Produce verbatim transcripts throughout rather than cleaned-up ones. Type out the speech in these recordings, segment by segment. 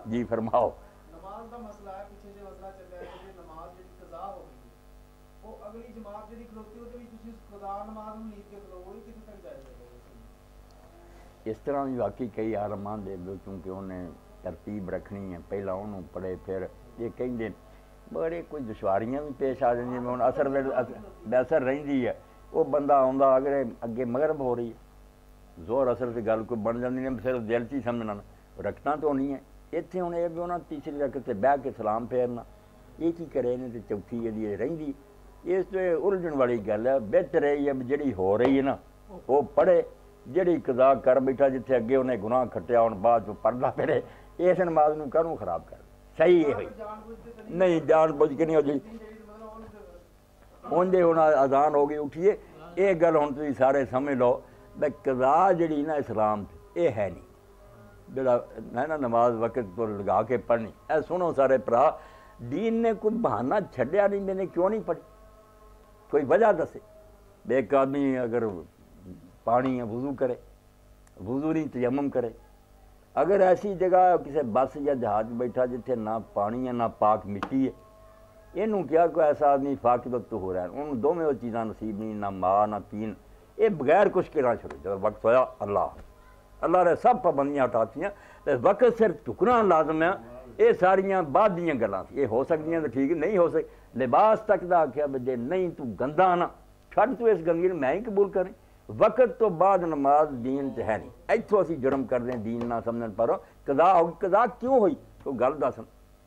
جی فرماؤ نماز کا مسئلہ ہے پیچھے سے مسئلہ چل رہا ہے کہ نماز جی قضا ہو گئی وہ اگلی جماعت جی کھلوتی ہوتی بھی تسی قضا نماز میں نیت کے کھلوو کتنے تک جائز ہے اس طرح بھی واقعی کئی عالمان دے کیونکہ انہیں ترتیب رکھنی ہے پہلا انہوں پڑھے پھر یہ کہیں دے بڑے کوئی دشواریاں بھی پیش آ جائیں میں اثر بے اثر رہی ہے وہ بندہ آندا اگر اگے مغرب ہو رہی ہے زور اثر سے گل کوئی بن جاتی ہے صرف دل چی سمجھنا رکھنا تو نہیں ہے اتنے ہوں یہ بھی انہوں تیسری رکھتے بہ کے سلام پھیرنا یہ کی کرے نے تو چوتھی جی رہی اس تو الجھن والی گل ہے بہتر ہے جڑی ہو رہی ہے نا وہ پڑھے جڑی قضا کر بیٹھا جتنے اگے انہیں گناہ کھٹیا ہوں بعد پڑھنا پھرے اس نماز نوں کروں خراب کر صحیح ہے ہوئی نہیں جان بوجھ کے نہیں ہو جی اونجے ہونا اذان ہو گئی اٹھیے یہ گل ہوں تھی سارے سمجھ لو بھائی قضا جڑی نا اسلام یہ ہے نہیں جڑا ہے نا نماز وقت تو لگا کے پڑھنی اے سنو سارے پرا دین نے کوئی بہانہ چھڈیا نہیں میں نے کیوں نہیں پڑھی کوئی وجہ دسے ایک آدمی اگر پانی وضو کرے وضو نہیں تیمم کرے اگر ایسی جگہ کسی بس یا جہاز بیٹھا جتھے نہ پانی ہے نہ پاک مٹی ہے یہ کیا کوئی ایسا آدمی فاقد وقت ہو رہا ہے انہوں دونوں وہ چیزاں نصیب نہیں نہ ماں نہ پین یہ بغیر کچھ کے نہ چھوڑے جب وقت ہویا اللہ اللہ نے سب پابندیاں ہٹاتی ہیں وقت صرف ٹکنا لازم ہے یہ ساریاں بعد دیاں گلاں یہ ہو سکتی ہیں تو ٹھیک نہیں ہو سکتی لباس تک دا آخیا بجے نہیں تو گندا نہ چھڈ تو اس گندگی میں ہی قبول کریں وقت تو بعد نماز دین تے ہے نہیں ایتھوں اسی جرم کر دیں دین نہ سمجھن پر قضا ہو قضا کیوں ہوئی تو گل دسن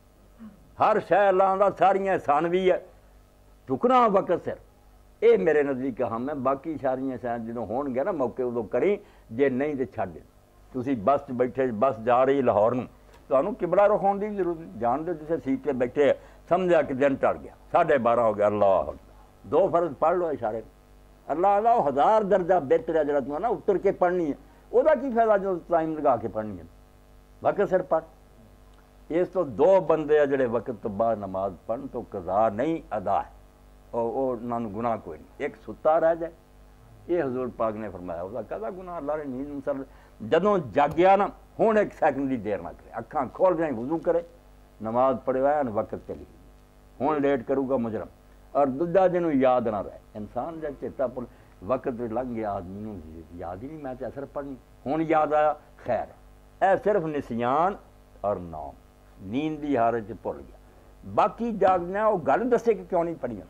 ہر شے اللہ دا ساریاں ثانوی ہے ٹکنا وقت سر اے میرے نزدیک ہم ہے باقی ساریاں شاید جدوں ہون گے نا موقع ادو کریں جے نہیں تے چھڈ دیں تسی بس بیٹھے بس جا رہی لاہور نوں تمہیں قبلہ رخاؤن کی ضرورت نہیں جان دو جسے سیٹ پہ بیٹھے سمجھا کہ دن ٹر گیا ساڑھے بارہ ہو گیا اللہ دو فرض پڑھ لو اشارے اللہ اللہ ہزار درجہ بہتر ہے جڑا تمہیں نا اتر کے پڑھنی ہے وہ کی فائدہ جو ٹائم لگا کے پڑھنی ہے وقت سر پڑھ اس تو دو بندے جڑے وقت تو بعد نماز پڑھن تو قضا نہیں ادا ہے اور انہوں نے گناہ کوئی نہیں ایک ستا رہ جائے یہ حضور پاک نے فرمایا وہ کہا گناہ اللہ نے نیند سر جدوں جاگیا نا ہوں ایک سیکنڈ کی دیر نہ کرے اکھاں کھول جائیں وضو کرے نماز پڑھے ہوا وقت چلی ہوں لیٹ کروں گا مجرم اور دوجا جنوں یاد نہ رہے انسان جب چیتا پر وقت لنگ گیا آدمی یاد ہی نہیں میں اثر پڑھنی ہوں یاد آیا خیر اے صرف نسیان اور نوم نیند کی حالت سے بھول گیا باقی جاگنا وہ گل دسے کہ کیوں نہیں پڑھیا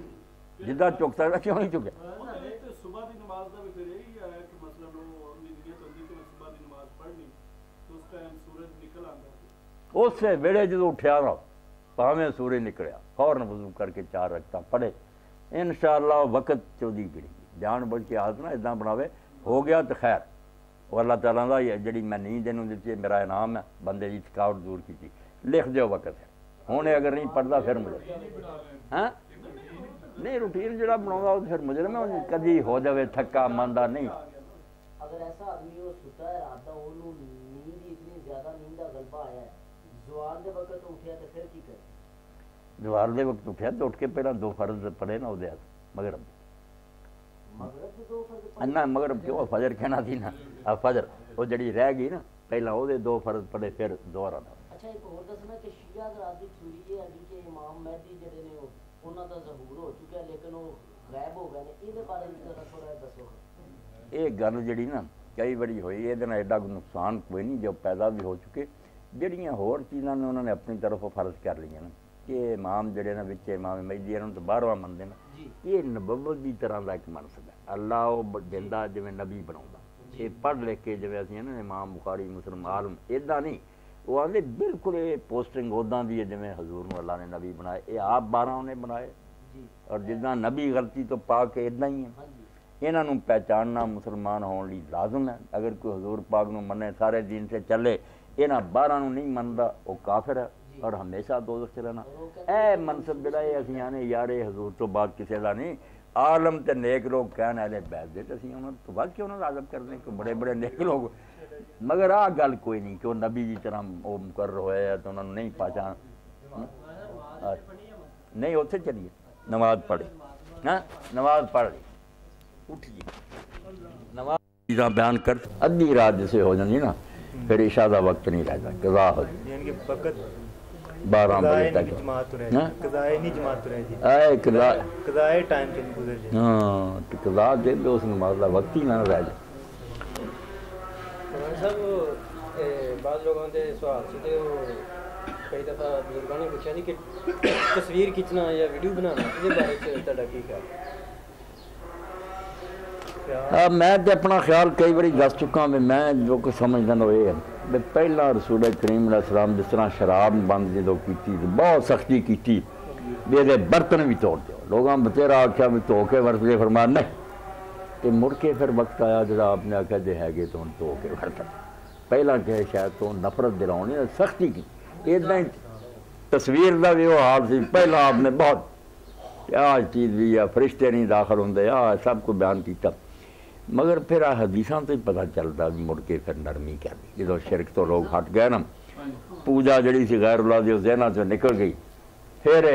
جدہ چک سکتا کیوں نہیں چکیا اس سے ویڑے جدو اٹھیا رہا پاویں سورج نکلیا فوراً وضو کر کے چار رکھتا پڑھے انشاءاللہ وقت چودی گڑی جان بوجھ کے عادت نہ اداں بناوے ہو گیا تو خیر وہ اللہ تعالیٰ دا جڑی میں نیند انہوں دیتی ہے میرا انعام ہے بندے کی تھکاوٹ دور کی تھی لکھ دیو وقت ہے ہونے اگر نہیں پڑھتا پھر مجھے ہاں نہیں روٹین جڑا بناؤں گا پھر مجھے میں کدی ہو جاوے تھکا ماندہ نہیں اگر ایسا آدمی وہ ستا ہے رات دا انہوں نیند اتنی زیادہ نیند دا غلبہ آیا ہے زوال دے وقت اٹھیا تو پھر کی کرے زوال دے وقت اٹھیا تو اٹھ کے پہلا دو فرض پڑھے نا دے مغرب مغرب دے دو فرض نہ مغرب کیوں فجر کہنا تھی نا فجر وہ جڑی رہ گئی نا پہلا وہ دے دو فرض پڑھے پھر دوبارہ دا اچھا ایک اور دسنا کہ شیعہ حضرات دی تھیوری ہے کہ امام مہدی جڑے نے انہاں دا ظہور ہو چکا ہے لیکن وہ غائب ہو گئے نے یہ بارے میں ذرا تھوڑا دسو یہ گل جڑی نا کئی بڑی ہوئی یہ ایڈا نقصان کوئی نہیں جو پیدا بھی ہو چکے جڑیاں ہور چیزاں نے انہوں نے اپنی طرف فرض کر لیا نا کہ امام جڑے نا وچ امام مہدی انہوں تو باہرواں منتے نا یہ نبوت دی طرح کا ایک منصب ہے اللہ وہ دیندہ جویں نبی بناؤں یہ پڑھ لکھ کے جویں اسی نا امام بخاری مسلم عالم ادا نہیں وہ آدھے بالکل یہ پوسٹنگ ادا دی ہے جویں حضور نو اللہ نے نبی بنائے یہ آپ بارہ انہیں بنائے اور جداں نبی غلطی تو پا کے ادا ہی ہیں انہوں پہچاننا مسلمان ہونے لی لازم ہے اگر کوئی حضور پاک نو منے سارے دین سے چلے یہاں بارہ نو نہیں منتا وہ کافر ہے اور ہمیشہ دوزخ چ رہنا اے منصب جڑا ہے اسی آنے یار حضور تو بعد کسی کا نہیں عالم تے نیک لوگ کہنے والے بیٹھ دے تو اسی انہوں تو بعد کیوں نہ عزب کرتے کہ بڑے بڑے نیک لوگ مگر آ گل کوئی نہیں کہ وہ نبی جی طرح وہ مقرر ہوئے ہے تو انہوں نے نہیں پہچان نہیں اتنے چلیے نماز پڑھی ہاں نماز پڑھ لی اٹھیے نماز بیان کر ادھی رات جیسے ہو جاتی نا پھر عشاء کا وقت نہیں رہتا قضا ہو یعنی کہ فقط بارہ بجے قضائے تک جماعت تو رہ ہاں؟ جائے قضائے نہیں جماعت تو رہ جی اے قضا قضائے ٹائم سے نہیں گزر جائے ہاں تو قضا دے دو اس نماز کا وقت ہی نہ رہ جائے مولانا صاحب اے بعض لوگوں کے سوال سے وہ کئی دفعہ بزرگوں نے پوچھا جی کہ تصویر کھینچنا یا ویڈیو بنانا اس بارے سے تہاڈا کی خیال ہے؟ ہاں میں تو اپنا خیال کئی بار دس چکا بھی میں جو کچھ سمجھدا وہ یہ ہے بھی پہلا رسول کریم علیہ السلام جس طرح شراب بند جدو کی بہت سختی کی بھی یہ برتن بھی توڑ دو لوگوں بتھیرا آخیا بھی دھو کے ورت لے فرمایا نہیں تو مڑ کے پھر وقت آیا جڑا آپ نے آخیا جی ہے گے تو دھو کے ورتن پہلا کہ شاید تو نفرت دلاؤنی سختی کی ادھا ہی تصویر کا بھی وہ حال سی پہلا آپ نے بہت آج چیز بھی ہے فرشتے نہیں داخل ہوندے آ سب کو بیان کیتا مگر پھر آ حدیثاں تو ہی پتہ چلتا بھی مڑ کے پھر نرمی کر دی جدو شرک تو لوگ ہٹ گئے نا پوجا جڑی سی غیر اللہ دی ذہناں چوں نکل گئی پھر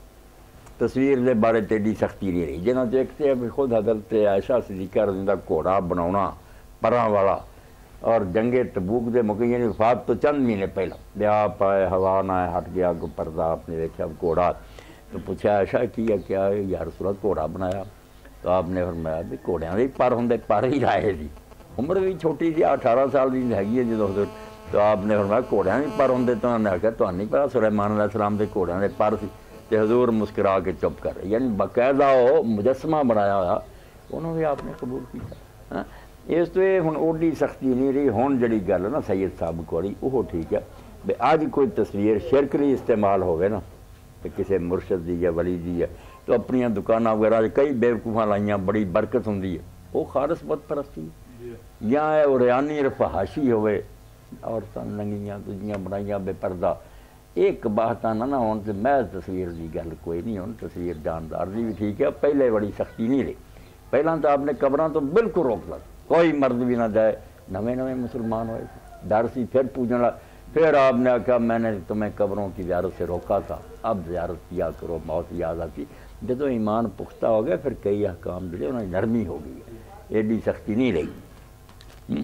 تصویر دے بارے تیڈی سختی نہیں رہی جنہاں چ ایک تے خود حضرت عائشہ صدیقہ رضی اللہ گھوڑا بناونا پراں والا اور جنگ تبوک دے موقع یعنی وفات تو چند مہینے پہلا بیا پائے ہوا نہ ہٹ گیا کو پردہ آپ نے دیکھا گھوڑا تو پوچھا عائشہ کیا کیا یا رسول اللہ گھوڑا بنایا تو آپ نے فرمایا بھی گھوڑیاں دے پر ہوں پر ہی لائے جی عمر بھی چھوٹی سی اٹھارہ سال کی ہے جدو تو آپ نے فرمایا گھوڑیاں بھی پر ہوں تو انہوں نے آخیا تو نہیں پتا سلیمان علیہ السلام کے گھوڑیاں دے پر سی تو حضور مسکرا کے چپ کر رہے یعنی باقاعدہ وہ مجسمہ بنایا ہوا انہوں بھی آپ نے قبول کیا اس تو یہ ہوں اوڈی سختی نہیں رہی ہوں جڑی گل ہے نا سید صاحب کوڑی وہ ٹھیک ہے بھی اج کوئی تصویر شرک نہیں استعمال ہوئے نا کہ کسی مرشد دی یا ولی دی ہے تو اپنی دکانیں وغیرہ کئی بیوقوفاں لائیاں بڑی برکت ہوں وہ خالص بت پرستی یا وہ ریانی رفحاشی ہوئے عورتیں ننگیاں دجیاں بنائیاں بے پردہ ایک باہتاں نہ نہ ہون تو محض تصویر دی گل کوئی نہیں ہون تصویر جاندار دی بھی ٹھیک ہے پہلے بڑی سختی نہیں رہی پہلا تو آپ نے قبراں تو بالکل روک لیا کوئی مرد بھی نہ جائے نویں نویں مسلمان ہوئے تھے ڈر سی پھر پوجن لگا پھر آپ نے کہا میں نے تمہیں قبروں کی زیارت سے روکا تھا اب زیارت کیا کرو موت یاد آتی جب ایمان پختہ ہو گیا پھر کئی احکام جڑے انہیں نرمی ہو گئی ہے ایڈی سختی نہیں رہی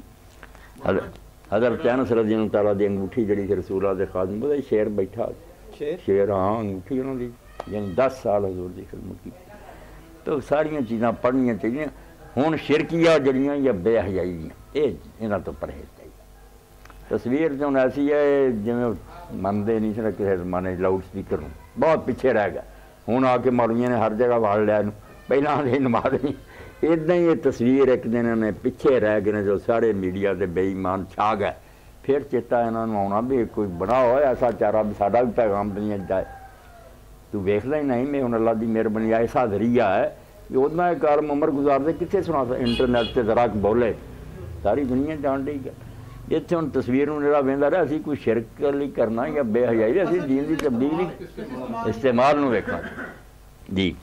حضرت انس رضی اللہ تعالیٰ دی انگوٹھی جڑی سی رسول اللہ دے خادم بولے شیر بیٹھا شیر ہاں انگوٹھی انہوں دی یعنی دس سال حضور دی خدمت کی تو ساریاں چیزاں پڑھنیاں چاہیے ہوں شرکیہ جڑیاں یا بے حیائی دیا یہ یہاں تو پرہیز چاہیے تصویر تو ایسی ہے جی منتے نہیں سر کسی زمانے لاؤڈ سپیکر ہوں بہت پیچھے رہ گیا ہوں آ کے مولویاں نے ہر جگہ واڑ لیا پہلے آدھے نماز نہیں ادھا ہی یہ تصویر ایک دن انہیں پیچھے رہ گئے جو سارے میڈیا کے بے ایمان چھا گئے پھر چیتا یہاں آنا بھی کوئی بنا ہوا ایسا چارہ بھی ساڈا بھی پیغام دنیا جائے تو ویخ لیں نہیں میں ہوں اللہ کی مہربانی ایسا ذریعہ ہے کہ ادنا ایک عالم عمر گزارتے کتنے سنا انٹرنیٹ سے ذرا بولے ساری دنیا جان ڈی گیا اتنے ہوں تصویر جا وہدا رہا اسی کوئی شرک لی کرنا یا بے حیائی اسی دین کی تبدیلی استعمال ویکھنا جی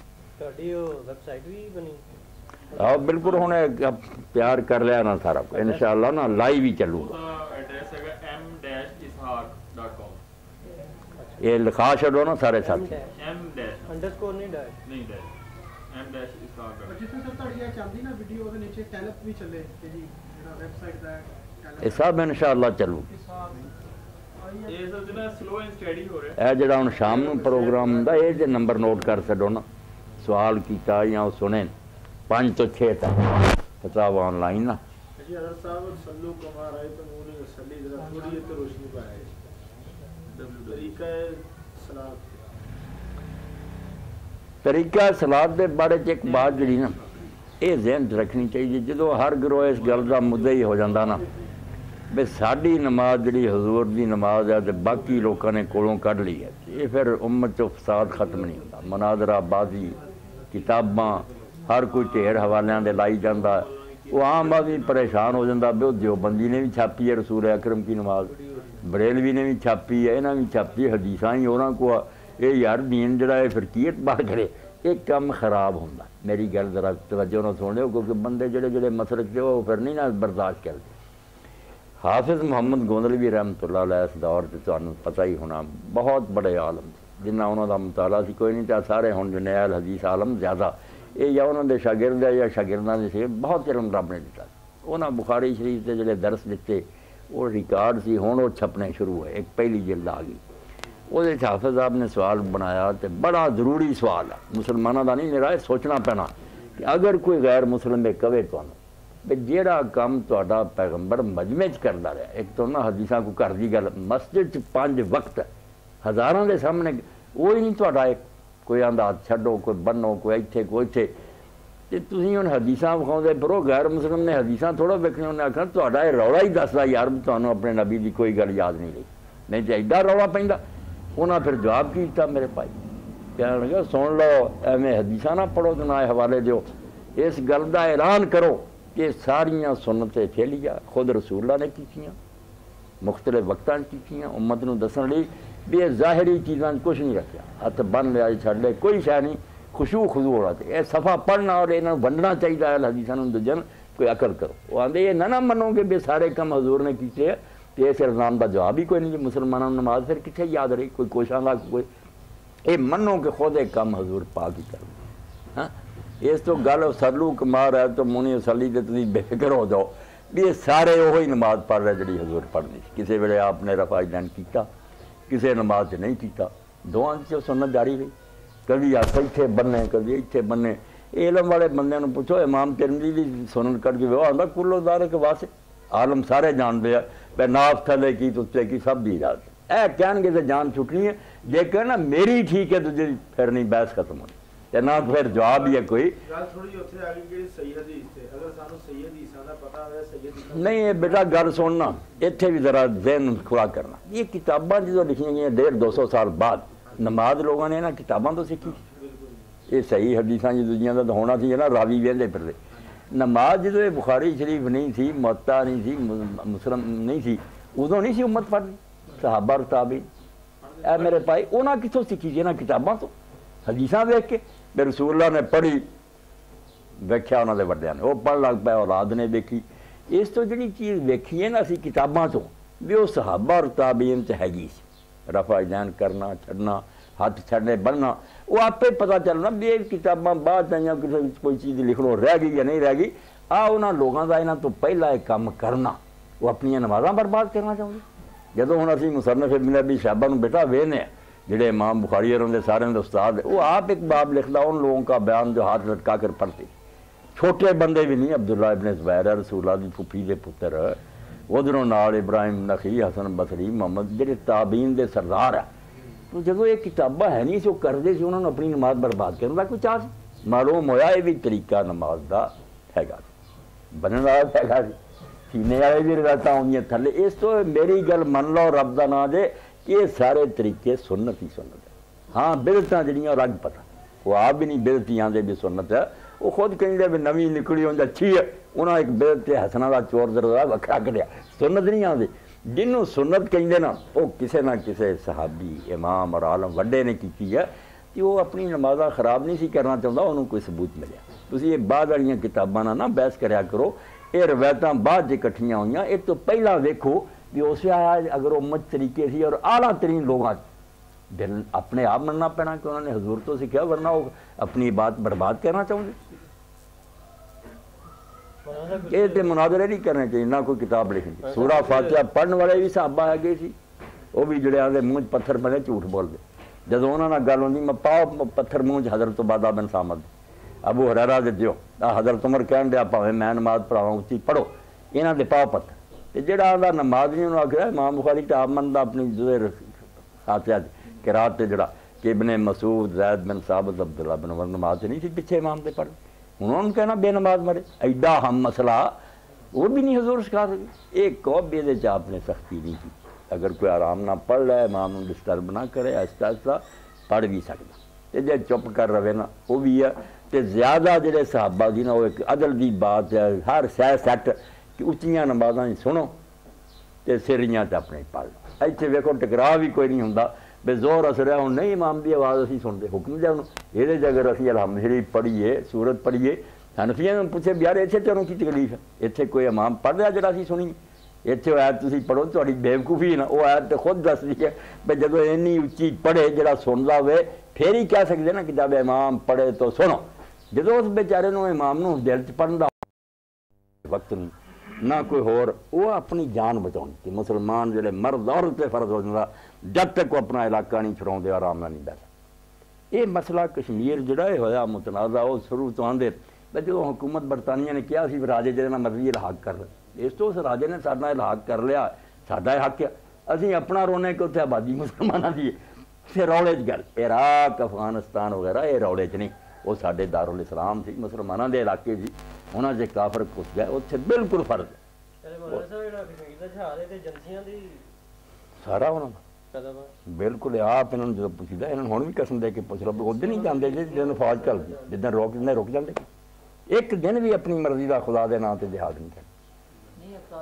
آؤ بالکل ہوں پیار کر لیا نا سارا ان شاء اللہ نا لائیو ہی چلو گا یہ لکھا چڑو نا سارے ساتھی یہ سب ان شاء اللہ چلو یہ جڑا ہوں شام نو پروگرام ہوں یہ جی نمبر نوٹ کر چڈو نا سوال کیتا یا وہ سنے پانچ تو چھ تک کتاب آن لائن نا طریقہ سلاد کے بارے ایک بات جڑی نا یہ ذہن رکھنی چاہیے جدو ہر گروہ اس گل کا مدعا ہی ہو جاتا نا بھی ساری نماز جڑی حضور دی نماز ہے تو باقی لوگوں نے کولوں کਢ لی ہے یہ پھر امت چ فساد ختم نہیں ہوتا مناظرہ بازی کتاباں ہر کوئی ڈھیر حوالوں دے لائی جاتا وہ عام آدمی پریشان ہو جاتا بھی وہ دیوبندی نے بھی چھاپی ہے رسول اکرم کی نماز بریلوی نے بھی چھاپی ہے انہیں بھی چھاپی حدیثاں ہی انہوں کو یہ یار دین جڑا ہے فرقیت بار کرے ایک کام خراب ہوتا میری گل ذرا توجہ نہ سن لو کیونکہ بندے جڑے جڑے مسلک سے وہ پھر نہیں نہ برداشت کرتے حافظ محمد گوندلوی رحمۃ اللہ علیہ اس دور سے تمہیں پتہ ہی ہونا بہت بڑے عالم جنہ انہوں کا مطالعہ سی کوئی نہیں تو سارے ہوں جنیل حدیث عالم زیادہ یہ یا انہوں نے شاگرد یا شاگرداں سے بہت علم رب نے دیتا انہاں بخاری شریف کے جڑے درس دیتے وہ ریکارڈ سی ہوں وہ چھپنے شروع ہوئے ایک پہلی جلد آ گئی وہ حافظ صاحب نے سوال بنایا تو بڑا ضروری سوال ہے مسلمانوں کا نہیں میرا سوچنا پینا کہ اگر کوئی غیر مسلم میں کہے تو بھی جیڑا کام تا پیغمبر مجمع کرتا رہا ایک تو نہ حدیثاں کو کر دی گل مسجد پانچ وقت ہزاروں کے سامنے وہی نہیں تا ایک کوئی آدھا چھڈو کوئی بنو کوئی اتنے کوئی اتنے تو تھی ہوں حدیثاں وکھاؤ پرو غیر مسلم نے حدیثاں تھوڑا ویکھنے انہیں آخر تا یہ رولا ہی دستا یار تمہیں اپنے نبی کی کوئی گل یاد نہیں رہی نہیں تو ایڈا رولا پہ انہیں پھر جواب کیتا میرے بھائی کہنے لگا سن لو ایویں حدیثاں نہ پڑھو تو نہ حوالے دیو اس گل کا اعلان کرو کہ ساریاں سنتیں پھیلیا خود رسول اللہ نے کیتیاں مختلف وقتاں کیتیاں امت نو دسن لئی بھی یہ ظاہری چیزاں کچھ نہیں رکھیا ہاتھ بن لیا چھڈ لے کوئی شے نہیں خشوع خضوع ہونا چاہیے یہ صفحہ پڑھنا اور انہوں ونڈنا چاہیے حدیثاں نوں دجن کوئی عقل کرو وہ آدھے یہ نہ نہ منو گے بھی سارے کم حضور نے کیتے تو اس الزام کا جواب ہی کوئی نہیں جی مسلمانوں نماز پھر کتنے یاد رہی کوئی کوشاں گا کوئی یہ منو کہ خود ایک کم حضور پاک ہی کر ہاں اس تو گل سلو کمار ہے تو مونی وسلی تو تھی بے فکر ہو جاؤ بھی یہ سارے وہی نماز پڑھ رہے جڑی حضور پڑھنی کسی ویلے آپ نے رفع دین کیتا کسی نماز نہیں کیتا دونوں سے سنت جاری رہی کبھی آپ اتنے بننے کبھی اتنے بننے علم والے بندے پوچھو امام ترمذی دی سنن کر کے وہ آتا کلو دار کے واسطے عالم سارے جانتے ہیں بے ناف تھلے کی تتے کی سب دی اجازت اے کہن گے تو جان چھٹنی ہے جے کہنا میری ٹھیک ہے تو جی پھر نہیں بحث ختم ہونی تے نہ پھر جواب ہی ہے کوئی نہیں ہے بیٹا گل سننا اتنے بھی ذرا ذہن کھلا کرنا یہ کتاباں جو لکھی گئی ڈیڑھ دو سو سال بعد نماز لوگوں نے نا کتاباں تو سیکھی یہ صحیح حدیثاں جدیاں کا تو ہونا سی نا راوی ویندے پھرتے نماز جدو یہ بخاری شریف نہیں تھی موطا نہیں تھی مسلم نہیں تھی ادو نہیں سی امت پڑھنی صحابہ تابعین اے میرے بھائی انہاں کتوں سیکھی سی نا کتاباں تو حدیثاں دیکھ کے بے رسول اللہ نے پڑھی ویکھیا انہاں دے وڈیاں نے وہ پڑھ لگ پے اولاد نے دیکھی اس تو جڑی چیز ویکھی ہے نا اسی کتاباں تو بھی وہ صحابہ اور تابعین تے ہے گی رفع دین کرنا چھڑنا ہاتھ چھڑنے بننا وہ آپ پہ پتہ چلنا بھی یہ کتاباں بعد آئیاں کسی کوئی چیز لکھنو رہ گئی یا نہیں رہ گئی آ انہاں لوگاں دا انہاں تو پہلا ایک کام کرنا وہ اپنی نمازاں برباد کرنا چاہوں گے جدو ہوں اسی مصنف ابن ابی شیبہ نوں بیٹا وینے جڑے امام بخاری اور دے سارے دے استاد وہ آپ ایک باب لکھدا ان لوگوں کا بیان جو ہاتھ لٹکا کر پڑھتے چھوٹے بندے بھی نہیں عبداللہ ابن زبیر ہے رسول اللہ دی پھوپھی دے پتر ادھروں نال ابراہیم نخعی حسن بصری محمد جڑے تابعین دے سردار ہے تو جب یہ کتاباں ہے نہیں سو کرتے سے انہوں نے اپنی نماز برباد کرنے کا کوئی چاہ معلوم ہویا یہ بھی طریقہ نماز دا ہے گا بننے والا ہے گا سینے والے بھی روایتاں ہوندیاں تھلے اس تو میری گل من لو رب دا نام دے کہ یہ سارے طریقے سنت ہی سنت ہے ہاں بدعتاں جڑیاں رنگ پتہ وہ آپ بھی نہیں بدعتی آندے بھی سنت ہے وہ خود کہیں بھی نویں نکلی ہوندی اچھی ہے انہاں ایک بدعت حسنہ دا چور دردا وکھرا کڈیا سنت نہیں آندی جنہوں سنت کہیں نا وہ کسی نہ کسی صحابی امام اور عالم وڈے نے کی ہے کہ وہ اپنی نمازاں خراب نہیں سی کرنا چاہتا انہوں کوئی ثبوت ملیا تسی یہ بعد والیاں کتاباں نہ بحث کریا کرو یہ روایتاں بعد اکٹھیاں ہوئیاں ایک تو پہلا ویکھو بھی اس آیا اگر امت طریقے سی اور اعلیٰ ترین لوگاں دل اپنے آپ مننا پینا کہ انہوں نے حضور تو سیکھا ورنہ وہ اپنی بات برباد کرنا چاہوں گے یہ تو مناظرے نہیں کرنے چاہیے نہ کوئی کتاب لکھنی سورہ فاتحہ پڑھنے والے بھی صحابہ ہے گئے سی وہ بھی جڑے آدھے منہ پتھر بنے جھوٹ بول دے جدو انہوں نے گل ہوندی میں پاؤ پتھر منہ حضرت عبادہ بن سامد ابو ہریرہ دے دیو حضرت عمر کہن دیا پاوے میں نماز پڑھاواں اچھی پڑھو انہاں دے پاؤ پتھر تے جڑا آدھا نماز نہیں انہوں آخر امام بخاری تے آپ مندا اپنی جزے فاتحہ قرات تے جڑا کہ ابن مسعود زید بن ثابت عبداللہ بن عمر نماز نہیں سی پیچھے امام تے پڑھ انہوں نے کہنا بے نماز مرے ایڈا ہم مسئلہ وہ بھی نہیں حضور سکھا سکے ایک کو بھی دے آپ نے سختی نہیں کی اگر کوئی آرام نہ پڑھ لے امام ڈسٹرب نہ کرے آہستہ آہستہ پڑھ بھی سکتا تے جے چپ کر رہے نا وہ بھی ہے تے زیادہ جڑے صحابہ دی نا وہ ایک عدل دی بات ہے ہر سہ سیٹ کہ اچیاں نمازاں سنو تے سریاں تے اپنے پڑھ لو ایتھے ویکھو ٹکراہ بھی کوئی نہیں ہوندا بے زور اثر ہے ہوں نہیں امام دی آواز اسی سنتے حکم دے انہوں یہ اگر اسی الحمد شریف پڑھیے سورت پڑھیے حنفیاں پوچھے بھی یار اتنے تینوں کی تکلیف ہے اتنے کوئی امام پڑھ رہا جڑا اسی سنی اتنے وہ ایت تسی پڑھو تہاڈی بیوقوفی ہے نا وہ ایت خود دس دی ہے بھائی جب اینی اچھی پڑھے جڑا سندا ہوئے پھر ہی کہہ سکتے نا کہ جب امام پڑھے تو سنو جدو اس بیچارے نو امام نو دل چ پڑھن دا وقت نہیں نہ کوئی ہور، وہ اپنی جان بچاؤ کہ مسلمان جڑے مرد عورت پہ فرض ہو جاتا جب تک وہ اپنا علاقہ نہیں چھڑاؤ آرام نہ نہیں بیٹھا۔ یہ مسئلہ کشمیر جڑا ہے ہویا متنازع، وہ شروع تو آندے جو حکومت برطانیہ نے کیا سی راجے جہاں مرضی الحاق کر لیا، اس تو اس راجے نے ساڈا الحاق کر لیا، ساڈا حق ہے، اسی اپنا رونے کہ اتنے آبادی مسلمانوں کی پھر روڑے چ گل عراق افغانستان وغیرہ یہ روڑے چ نہیں، وہ سارے دارالاسلام سی مسلمانوں کے علاقے سی، انہوں نے کافر گھس گئے اتنے بالکل فرض سارا انہوں بالکل آپ انہوں نے جب پوچھا انہوں ہوں بھی قسم دے کے پوچھ لو ادھر نہیں جانے جی جن فوج چل گئی جدن روک دیں رک جاتے ایک دن بھی اپنی مرضی کا خدا دے نام سے جہاد نہیں کرنا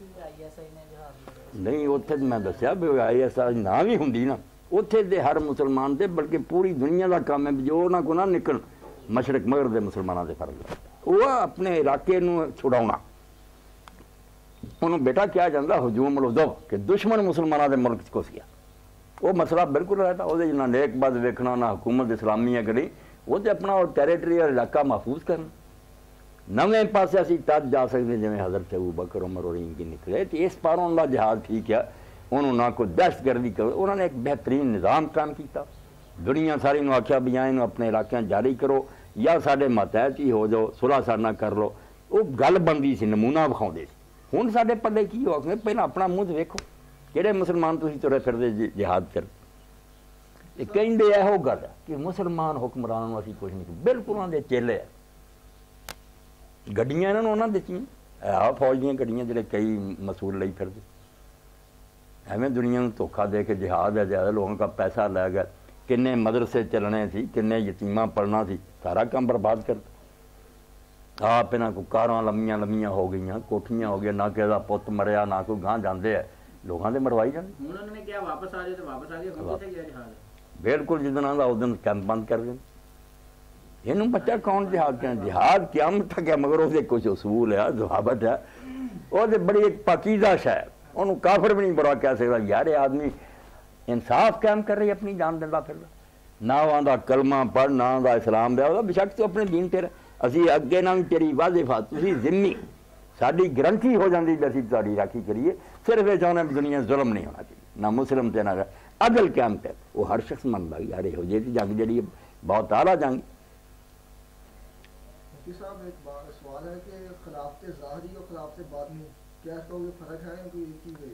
نہیں اتنے میں دسیا بھی آئی ایس آئی نہ بھی ہوں نا اتنے دے ہر مسلمان دے بلکہ پوری دنیا کا کام ہے جو انہوں کو نہ نکل مشرق مغرب دے مسلمانوں سے فرض وہ اپنے علاقے نو چھڑاؤنا انہوں بیٹا کیا جاتا ہجوم الدو کہ دشمن مسلمانوں کے ملک گھس گیا وہ مسئلہ بالکل رہتا وہ نہ نیک بد ویکھنا نہ حکومت اسلامی ہے کہیں وہ تو اپنا ٹیریٹری اور علاقہ محفوظ کرنا نویں پاسے اسی تد جا سکتے ہیں جی حضرت ابو بکر عمر اور ان کی نکلے تو اس پاروں ان کا جہاد ٹھیک ہے انہوں نہ کوئی دہشت گردی کرو انہوں نے ایک بہترین نظام قائم کیتا دنیا ساری نو آخیا بھی آئیں اپنے علاقے جاری کرو یا سارے ماتحت ہی ہو جاؤ صلح سارنا کر لو وہ گل بنتی سی نمونہ وکھاؤندے سی ہوں سارے پلے کی ہو گئے پہلے اپنا منہ ویکھو کہڑے مسلمان تھی ترے پھرتے جہاد کر کہیں یہ گل ہے کہ مسلمان حکمرانوں اسی کچھ نہیں بالکل انہوں نے چیلے ہے گڈیاں انہوں نے دیتی آ فوج دیا گڈیاں جڑے کئی مسول لئی پھرتے ایویں دنیا میں دھوکھا دے کے جہاد ہے زیادہ لوگوں کا پیسہ لے گئے کنے مدرسے چلنے سی کنے یتیماں پڑھنا سی سارا کام برباد کرتا آپ یہاں کو کاراں لمیاں لمیاں ہو گئی کوٹھیاں ہو گئی نہ کہ پت مریا نہ کوئی گاہ جاندے ہے لوگوں نے مروائی جانے بالکل جدن آتا اس دن کیمپ بند کر دیں یہ بچہ کون جہاد کیا جہاد قیامت تک ہے مگر وہ کچھ اصول ہے ضوابط ہے وہ بڑی ایک پاکیزہ شے انہوں کافر بھی نہیں برا کہہ سکتا یار آدمی انصاف قائم کر رہی اپنی جان دینا پھر نہ وہاں کلمہ پڑھ نہ وہاں اسلام دیا بشک تو اپنے دین تیرے اسی اگے نہ بھی تیری واضح تھی ذمہ ساری گرنٹی ہو جاتی بھی اسی تاری راکھی کریے صرف یہ چاہتے ہیں دنیا ظلم نہیں ہونا چاہیے نہ مسلم سے نہ عدل قائم کر وہ ہر شخص منتا یار یہ جی جنگ جی بہت اعلیٰ جنگ صاحب ایک بات سوال ہے کہ خلافت ظاہری اور خلافت باطنی کیا اس کا فرق ہے کوئی ایک ہی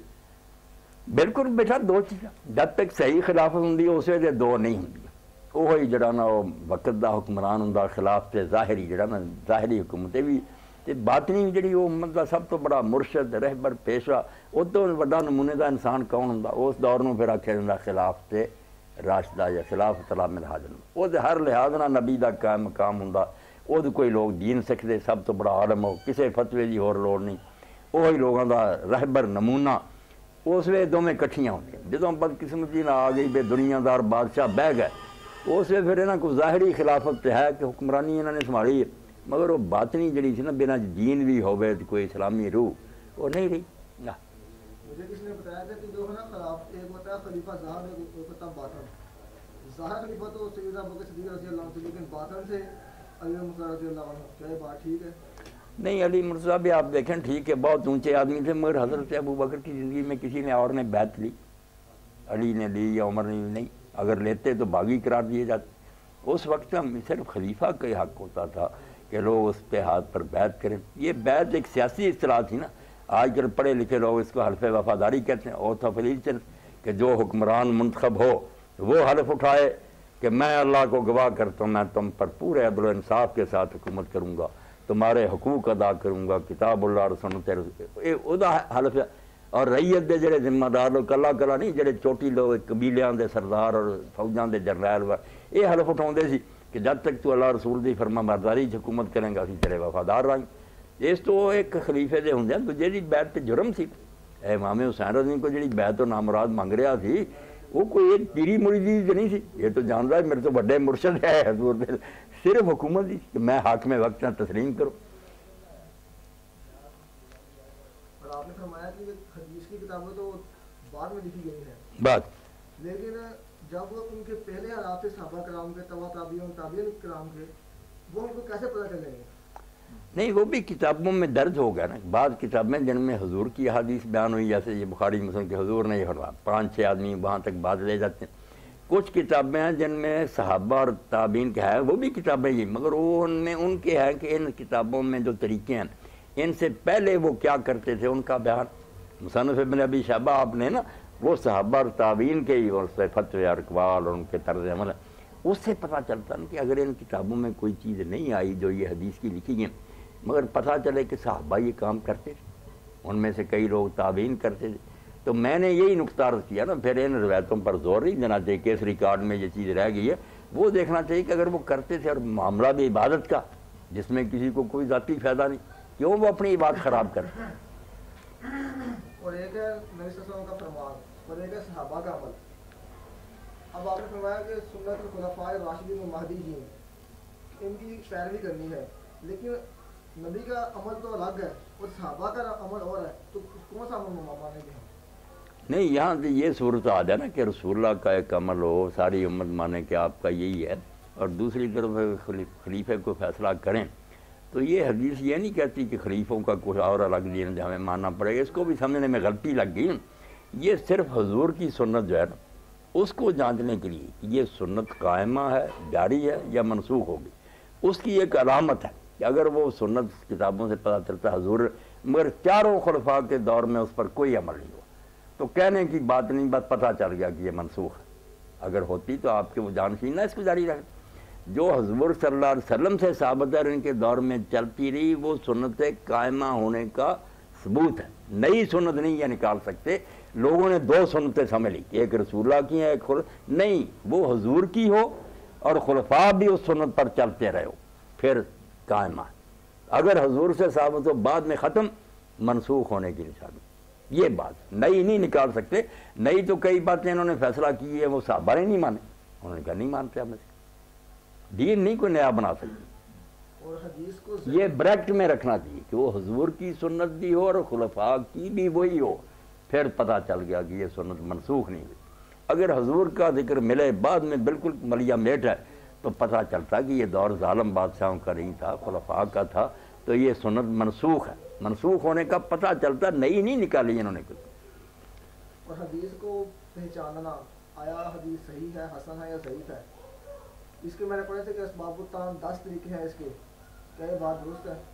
بالکل بیٹا دو چیزاں جب تک صحیح خلافت ہوں اس وجہ دو نہیں ہوں وہی جڑا نا وہ وقت دا حکمران ہوں خلافت ظاہری جڑا نا ظاہری حکومت بھی تے باطنی جڑی وہ امت دا سب تو بڑا مرشد رہبر پیشوا وہ تو بڑا نمونے دا انسان کون ہوں اس دور میں پھر آخیا جاتا خلافت راشدہ یا خلافت علام الحاجن وہ ہر لحاظ نہ نبی دا قائم مقام ہوں وہ کوئی لوگ دین سکھتے سب تو بڑا عالم ہو کسی فتوے کی ہور لوڑ نہیں وہی لوگوں دا رہبر نمونہ اس ویلے دونیں کٹھیاں ہوتی جدوں بدقسمتی نہ آ گئی بے دنیا دار بادشاہ بہ گئے اس ویلے پھر یہاں کو ظاہری خلافت ہے کہ حکمرانی انہوں نے سنبھالی ہے مگر وہ باطنی جڑی سی نا بنا دین بھی ہوئے کوئی اسلامی روح وہ نہیں رہی نہ مجھے کس نے بتایا تھا کہ جو ہے نا خلاف ایک ہوتا ہے خلیفہ ظاہر ایک ہوتا ہے باطن ظاہر خلیفہ تو سیدنا ابو بکر صدیق رضی اللہ عنہ لیکن باطن سے علی مرتضیٰ رضی اللہ عنہ کیا یہ بات ٹھیک ہے نہیں علی مرتضیٰ بھی آپ دیکھیں ٹھیک ہے بہت اونچے آدمی تھے مگر حضرت ابو بکر کی زندگی میں کسی نے اور نے بیعت لی علی نے لی یا عمر نے نہیں اگر لیتے تو باغی قرار دیے جاتے اس وقت میں صرف خلیفہ کا ہی حق ہوتا تھا کہ لوگ اس پہ ہاتھ پر بیعت کریں یہ بیعت ایک سیاسی اصطلاح تھی نا آج کل پڑھے لکھے لوگ اس کو حلف وفاداری کہتے ہیں اوتھ آف الیجنس کہ جو حکمران منتخب ہو وہ حلف اٹھائے کہ میں اللہ کو گواہ کرتا ہوں میں تم پر پورے عدل و انصاف کے ساتھ حکومت کروں گا تمہارے حقوق ادا کروں گا کتاب اللہ اور سنت رسول حلف اور رعیت دے جڑے ذمہ دار لوگ کلا کلا نہیں جڑے چوٹی لوگ قبیلیاں دے سردار اور فوجاں دے جرنیل یہ حلف اٹھاؤندے سی کہ جب تک تو اللہ رسول دی فرما برداری حکومت کریں گا اسی تیرے وفادار رہیں اس تو ایک خلیفے دے ہوندے دوجے دی بیعت تے جرم سی اے امام حسین رضی کو جڑی بیعت و نامراد منگ رہا سی وہ کوئی ایک پیری مریدی نہیں سی یہ تو جان رہا ہے میرے تو بڑے مرشد ہے حضور دے صرف حکومت دی کہ میں حاکم وقت تسلیم کروں اور آپ نے فرمایا کہ حدیث کی کتابیں تو بعد میں لکھی گئی ہیں بات لیکن جب ان کے پہلے حالات صحابہ کرام کے تبع تابعین تابعین کرام کے وہ ان کو کیسے پتہ چلیں گے نہیں وہ بھی کتابوں میں درج ہوگا نا، بعض کتابیں جن میں حضور کی احادیث بیان ہوئی، جیسے یہ بخاری مسلم کے حضور نے یہ فرمایا، پانچ چھ آدمی وہاں تک بات لے جاتے ہیں۔ کچھ کتابیں ہیں جن میں صحابہ اور تابعین کے ہیں، وہ بھی کتابیں ہی، مگر وہ ان میں ان کے ہیں کہ ان کتابوں میں جو طریقے ہیں ان سے پہلے وہ کیا کرتے تھے ان کا بیان۔ مصنف ابن ابی شیبہ آپ نے نا وہ صحابہ اور تابعین کے ہی اور سے فتوے اور اقوال اور ان کے طرز عمل ہے، اس سے پتہ چلتا نا کہ اگر ان کتابوں میں کوئی چیز نہیں آئی جو یہ حدیث کی لکھی گئی، مگر پتہ چلے کہ صحابہ یہ کام کرتے تھے، ان میں سے کئی لوگ تابعین کرتے تھے، تو میں نے یہی نقطہ عرض کیا نا، پھر ان روایتوں پر زور نہیں دینا چاہیے کہ اس ریکارڈ میں یہ چیز رہ گئی ہے، وہ دیکھنا چاہیے کہ اگر وہ کرتے تھے اور معاملہ بھی عبادت کا جس میں کسی کو کوئی ذاتی فائدہ نہیں، کیوں وہ اپنی عبادت خراب کرتے؟ اور ایک ہے نبی صلی اللہ علیہ وسلم کا فرمان اور ایک ہے صحابہ کا عمل۔ اب آپ نے فرمایا کہ سنت الخلفاء الراشدین المہدیین ان کی پیروی کرنی ہے، لیکن نبی کا عمل تو الگ ہے اور صحابہ کا عمل اور ہے، تو کون سا عمل مانیں گے ہم؟ نہیں، یہاں سے یہ صورت آ جائے نا کہ رسول اللہ کا ایک عمل ہو، ساری امت مانے کہ آپ کا یہی ہے، اور دوسری طرف خلیفے کو فیصلہ کریں، تو یہ حدیث یہ نہیں کہتی کہ خلیفوں کا کچھ اور الگ دین ہمیں ماننا پڑے گا، اس کو بھی سمجھنے میں غلطی لگ گئی۔ یہ صرف حضور کی سنت جو ہے نا اس کو جانچنے کے لیے کہ یہ سنت قائمہ ہے، جاری ہے یا منسوخ ہوگی، اس کی ایک علامت ہے کہ اگر وہ سنت کتابوں سے پتہ چلتا ہے حضور، مگر چاروں خلفاء کے دور میں اس پر کوئی عمل نہیں ہوا، تو کہنے کی بات نہیں، بس پتہ چل گیا کہ یہ منسوخ ہے۔ اگر ہوتی تو آپ کے وہ جانشین نہ اس کو جاری رکھتے۔ جو حضور صلی اللہ علیہ وسلم سے ثابت ہے اور ان کے دور میں چلتی رہی، وہ سنت قائمہ ہونے کا ثبوت ہے، نئی سنت نہیں یہ نکال سکتے۔ لوگوں نے دو سنتیں سمجھ لی، ایک رسول اللہ کی ہے ایک خل... نہیں، وہ حضور کی ہو اور خلفاء بھی اس سنت پر چلتے رہے ہو، پھر قائمہ۔ اگر حضور سے ثابت ہو بعد میں ختم، منسوخ ہونے کی نشانی، یہ بات نئی نہیں نکال سکتے۔ نئی تو کئی باتیں انہوں نے فیصلہ کی ہے وہ صحابہ نے نہیں مانے، انہوں نے کہا نہیں مانتے ہم سے، دین نہیں کوئی نیا بنا سکتے۔ اور حدیث کو یہ بریکٹ میں رکھنا چاہیے کہ وہ حضور کی سنت بھی ہو اور خلفاء کی بھی وہی ہو، پھر پتہ چل گیا کہ یہ سنت منسوخ نہیں ہوئی۔ اگر حضور کا ذکر ملے بعد میں بالکل ملیا میٹ ہے تو پتہ چلتا کہ یہ دور ظالم بادشاہوں کا نہیں تھا، خلفاء کا تھا، تو یہ سنت منسوخ ہے۔ منسوخ ہونے کا پتہ چلتا، نئی نہیں نکالی انہوں نے کچھ۔ اور حدیث کو پہچاننا، آیا حدیث صحیح ہے، حسن ہے یا ضعیف ہے، اس کے میں نے پڑھے تھے کہ اسباب التام دس طریقے ہیں اس کے، کیا یہ بات درست ہے؟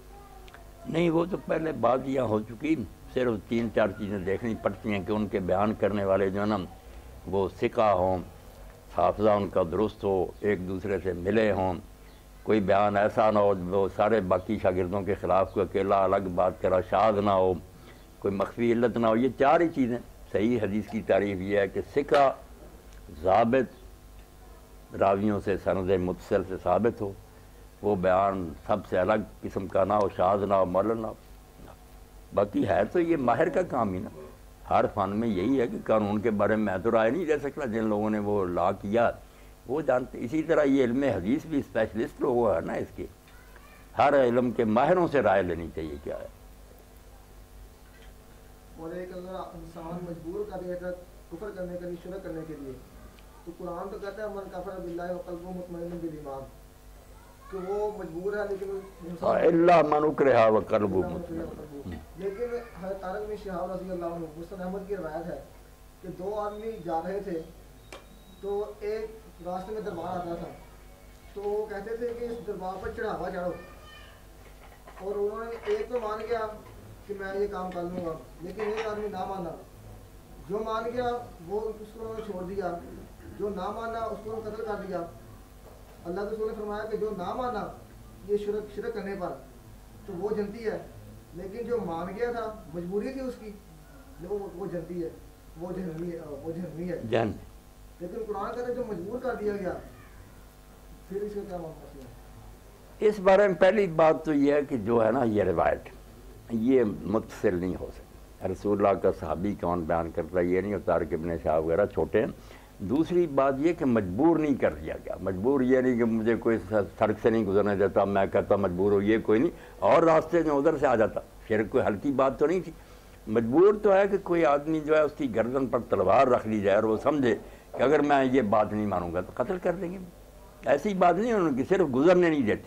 نہیں، وہ تو پہلے بات یہاں ہو چکی، صرف تین چار چیزیں دیکھنی پڑتی ہیں کہ ان کے بیان کرنے والے جو ہے نا وہ ثقہ ہوں، حافظہ ان کا درست ہو، ایک دوسرے سے ملے ہوں، کوئی بیان ایسا نہ ہو وہ سارے باقی شاگردوں کے خلاف کوئی اکیلا الگ بات کرا، شاذ نہ ہو، کوئی مخفی علت نہ ہو۔ یہ چار ہی چیزیں۔ صحیح حدیث کی تعریف یہ ہے کہ ثقہ، ضابط، راویوں سے سند متصل سے ثابت ہو، وہ بیان سب سے الگ قسم کا نہ ہو، شاذ نہ ہو، معلل نہ ہو۔ باقی ہے تو یہ ماہر کا کام ہی نا، ہر فن میں یہی ہے کہ قانون کے بارے میں میں تو رائے نہیں دے سکتا، جن لوگوں نے وہ لا کیا وہ جانتے۔ اسی طرح یہ علم حدیث بھی اسپیشلسٹ لوگ ہے نا اس کے، ہر علم کے ماہروں سے رائے لینی چاہیے کیا ہے۔ اور ایک اگر انسان مجبور کر دیا تھا کفر کرنے کے لیے، شرک کرنے کے لیے، تو قرآن تو کہتا ہے من کفر باللہ وقلبہ مطمئن بالایمان، کہ وہ مجبور ہے لیکن الا من اکرہ وقلبہ مطمئن۔ لیکن حضرت طارق بن شہاب رضی اللہ عنہ، مسند احمد کی روایت ہے کہ دو آدمی جا رہے تھے تو ایک راستے میں دربار آتا تھا، تو وہ کہتے تھے کہ اس دربار پر چڑھاوا چڑھو، اور انہوں نے ایک تو مان گیا کہ میں یہ کام کر لوں گا، لیکن ایک آدمی نہ مانا، جو مان گیا وہ اس کو انہوں نے چھوڑ دیا، جو نہ مانا اس کو قتل کر دیا۔ اللہ کے رسول نے فرمایا کہ جو نہ مانا یہ شرک شرک کرنے پر تو وہ جنتی ہے، لیکن جو مان گیا تھا مجبوری تھی اس کی، وہ جنتی ہے، وہ جہنمی ہے، وہ جہنمی ہے جن لیکن قرآن کہتا ہے جو مجبور کر دیا گیا، پھر اس کا کیا مسئلہ ہے؟ اس بارے میں پہلی بات تو یہ ہے کہ جو ہے نا یہ روایت یہ متصل نہیں ہو سکتی۔ رسول اللہ کا صحابی کون بیان کرتا ہے یہ نہیں، اور طارق ابن شہاب وغیرہ چھوٹے ہیں۔ دوسری بات یہ کہ مجبور نہیں کر دیا گیا، مجبور یہ نہیں کہ مجھے کوئی سڑک سے نہیں گزرنے دیتا، میں کہتا مجبور ہو، یہ کوئی نہیں، اور راستے میں ادھر سے آ جاتا، پھر کوئی ہلکی بات تو نہیں تھی۔ مجبور تو ہے کہ کوئی آدمی جو ہے اس کی گردن پر تلوار رکھ لی جائے اور وہ سمجھے کہ اگر میں یہ بات نہیں مانوں گا تو قتل کر دیں گے، ایسی بات نہیں انہوں نے، صرف گزرنے نہیں دیتے تھے،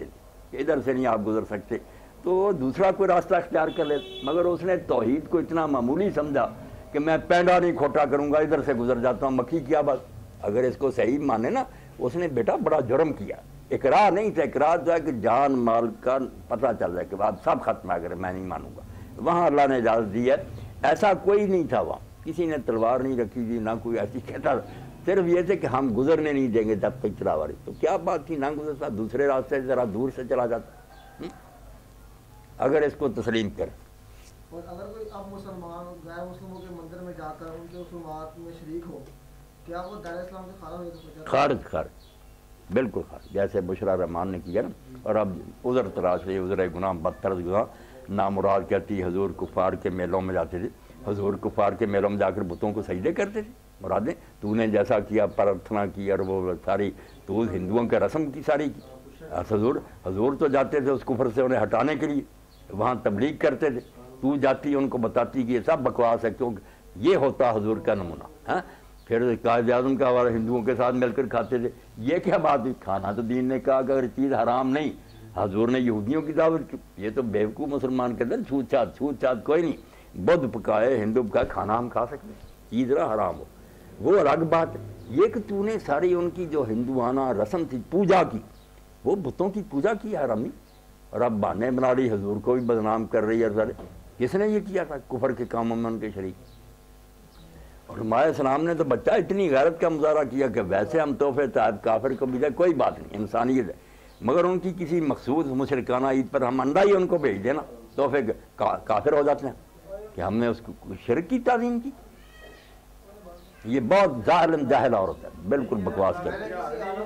کہ ادھر سے نہیں آپ گزر سکتے، تو دوسرا کوئی راستہ اختیار کر لے، مگر اس نے توحید کو اتنا معمولی سمجھا کہ میں پینڈا نہیں کھوٹا کروں گا، ادھر سے گزر جاتا ہوں، مکھی کیا بات۔ اگر اس کو صحیح مانے نا، اس نے بیٹا بڑا جرم کیا، اقرار نہیں تھا، اقرار جو ہے کہ جان مال کا پتہ چل جائے کہ آپ سب ختم ہے، اگر میں نہیں مانوں گا، وہاں اللہ نے اجازت دی ہے۔ ایسا کوئی نہیں تھا وہاں، کسی نے تلوار نہیں رکھی تھی، نہ کوئی ایسی کہتا، صرف یہ تھے کہ ہم گزرنے نہیں دیں گے جب تک تلوار۔ تو کیا بات تھی، نہ گزرتا، دوسرے راستے سے ذرا دور سے چلا جاتا، اگر اس کو تسلیم کرے۔ اور اگر کوئی اب مسلمان غیر مسلموں کے مندر میں جا کر ان کے رسومات میں شریک ہو، کیا وہ دار اسلام سے خارج ہو سکتا ہے؟ خارج خارج بالکل خارج، جیسے بشرا رحمان نے کیا نا۔ اور اب عذر تراش ہے، عذر گناہ بدتر گناہ، نامراد کہتی حضور کفار کے میلوں میں جاتے تھے، حضور کفار کے میلوں میں جا کر بتوں کو سجدے کرتے تھے، مرادیں تو نے جیسا کیا پرارتھنا کی، اور وہ ساری تو ہندوؤں کے رسم کی ساری کی۔ حضور حضور تو جاتے تھے اس کفر سے انہیں ہٹانے کے لیے، وہاں تبلیغ کرتے تھے، تو جاتی ان کو بتاتی کہ یہ سب بکواس ہے، کیونکہ یہ ہوتا حضور کا نمونہ۔ ہاں پھر قائد اعظم کا حوالہ ہندوؤں کے ساتھ مل کر کھاتے تھے، یہ کیا بات ہوئی؟ کھانا تو دین نے کہا کہ اگر چیز حرام نہیں، حضور نے یہودیوں کی دعوت کی، یہ تو بیوقوف مسلمان کہتے ہیں چھوت چھات چھوت چھات کوئی نہیں، بدھ پکائے ہندو پکائے کھانا ہم کھا سکتے ہیں، چیز رہا حرام ہو وہ الگ بات ہے۔ یہ کہ تو نے ساری ان کی جو ہندوانہ رسم تھی پوجا کی، وہ بتوں کی پوجا کی حرامی، اور اب بہانے بنا رہی، حضور کو بھی بدنام کر رہی ہے سارے۔ کس نے یہ کیا تھا؟ کفر کے کاموں میں ان کے شریک۔ اور ہمارے اسلام نے تو بچہ اتنی غیرت کا مظاہرہ کیا کہ ویسے ہم تحفے طائب کافر کو بھی دے کوئی بات نہیں، انسانیت ہے، مگر ان کی کسی مخصوص مشرکانہ عید پر ہم انڈا ہی ان کو بھیج دینا، تحفے کافر ہو جاتے ہیں کہ ہم نے اس کو شرک کی تعظیم کی۔ یہ بہت ظالم جاہل عورت ہے، بالکل بکواس کرتی ہے۔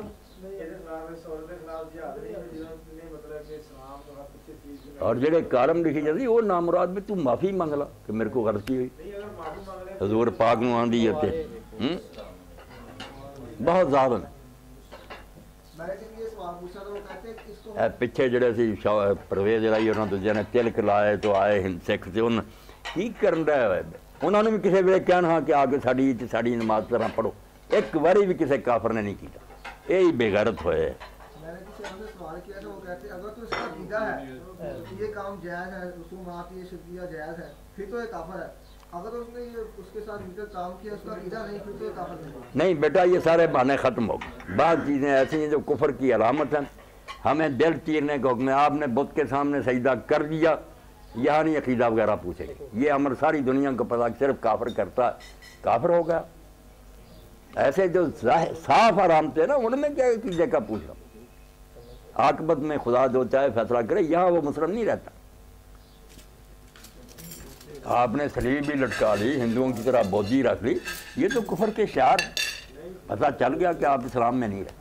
اور جڑے کالم لکھی جاتی وہ نامراد میں تو معافی مانگ لا کہ میرے کو غلطی ہوئی، حضور پاک نو آندھی ہے، بہت ظالم ہے۔ اے پچھے جڑے سی پرویز لائی انہوں دوجے نے تلک لائے تو آئے ہند سکھ سے، ان کی کرن رہے ہوئے انہوں نے بھی کسی ویلے کہنا ہاں کہ آگے ساڑی ساڑی نماز طرح پڑھو، ایک واری بھی کسی کافر نے نہیں کیتا، یہی بے غیرت ہوئے۔ میں نے کسی ہم سے سوال کیا تھا، وہ کہتے ہیں اگر تو اس کا عقیدہ ہے یہ کام جائز ہے، رسومات یہ شرکیہ جائز ہے، پھر تو یہ کافر ہے، اگر اس نے یہ اس کے ساتھ مل کر کام کیا، اس کا عقیدہ نہیں، پھر تو یہ کافر نہیں۔ نہیں بیٹا یہ سارے بہانے ختم ہو گئے، بعض چیزیں ایسی ہیں جو کفر کی علامت ہیں، ہمیں دل چیرنے کا حکم ہے، آپ نے بت کے سامنے سجدہ کر دیا، یہاں نہیں عقیدہ وغیرہ پوچھے گے، یہ امر ساری دنیا کو پتا کہ صرف کافر کرتا ہے، کافر ہو گیا۔ ایسے جو صاف آرام تھے نا ان میں کیا عقیدے کا پوچھا، عاقبت میں خدا جو چاہے فیصلہ کرے، یہاں وہ مسلم نہیں رہتا۔ آپ نے سلیب بھی لٹکا لی، ہندوؤں کی طرح بودھی رکھ لی، یہ تو کفر کے شعار، پتہ چل گیا کہ آپ اسلام میں نہیں رہتے۔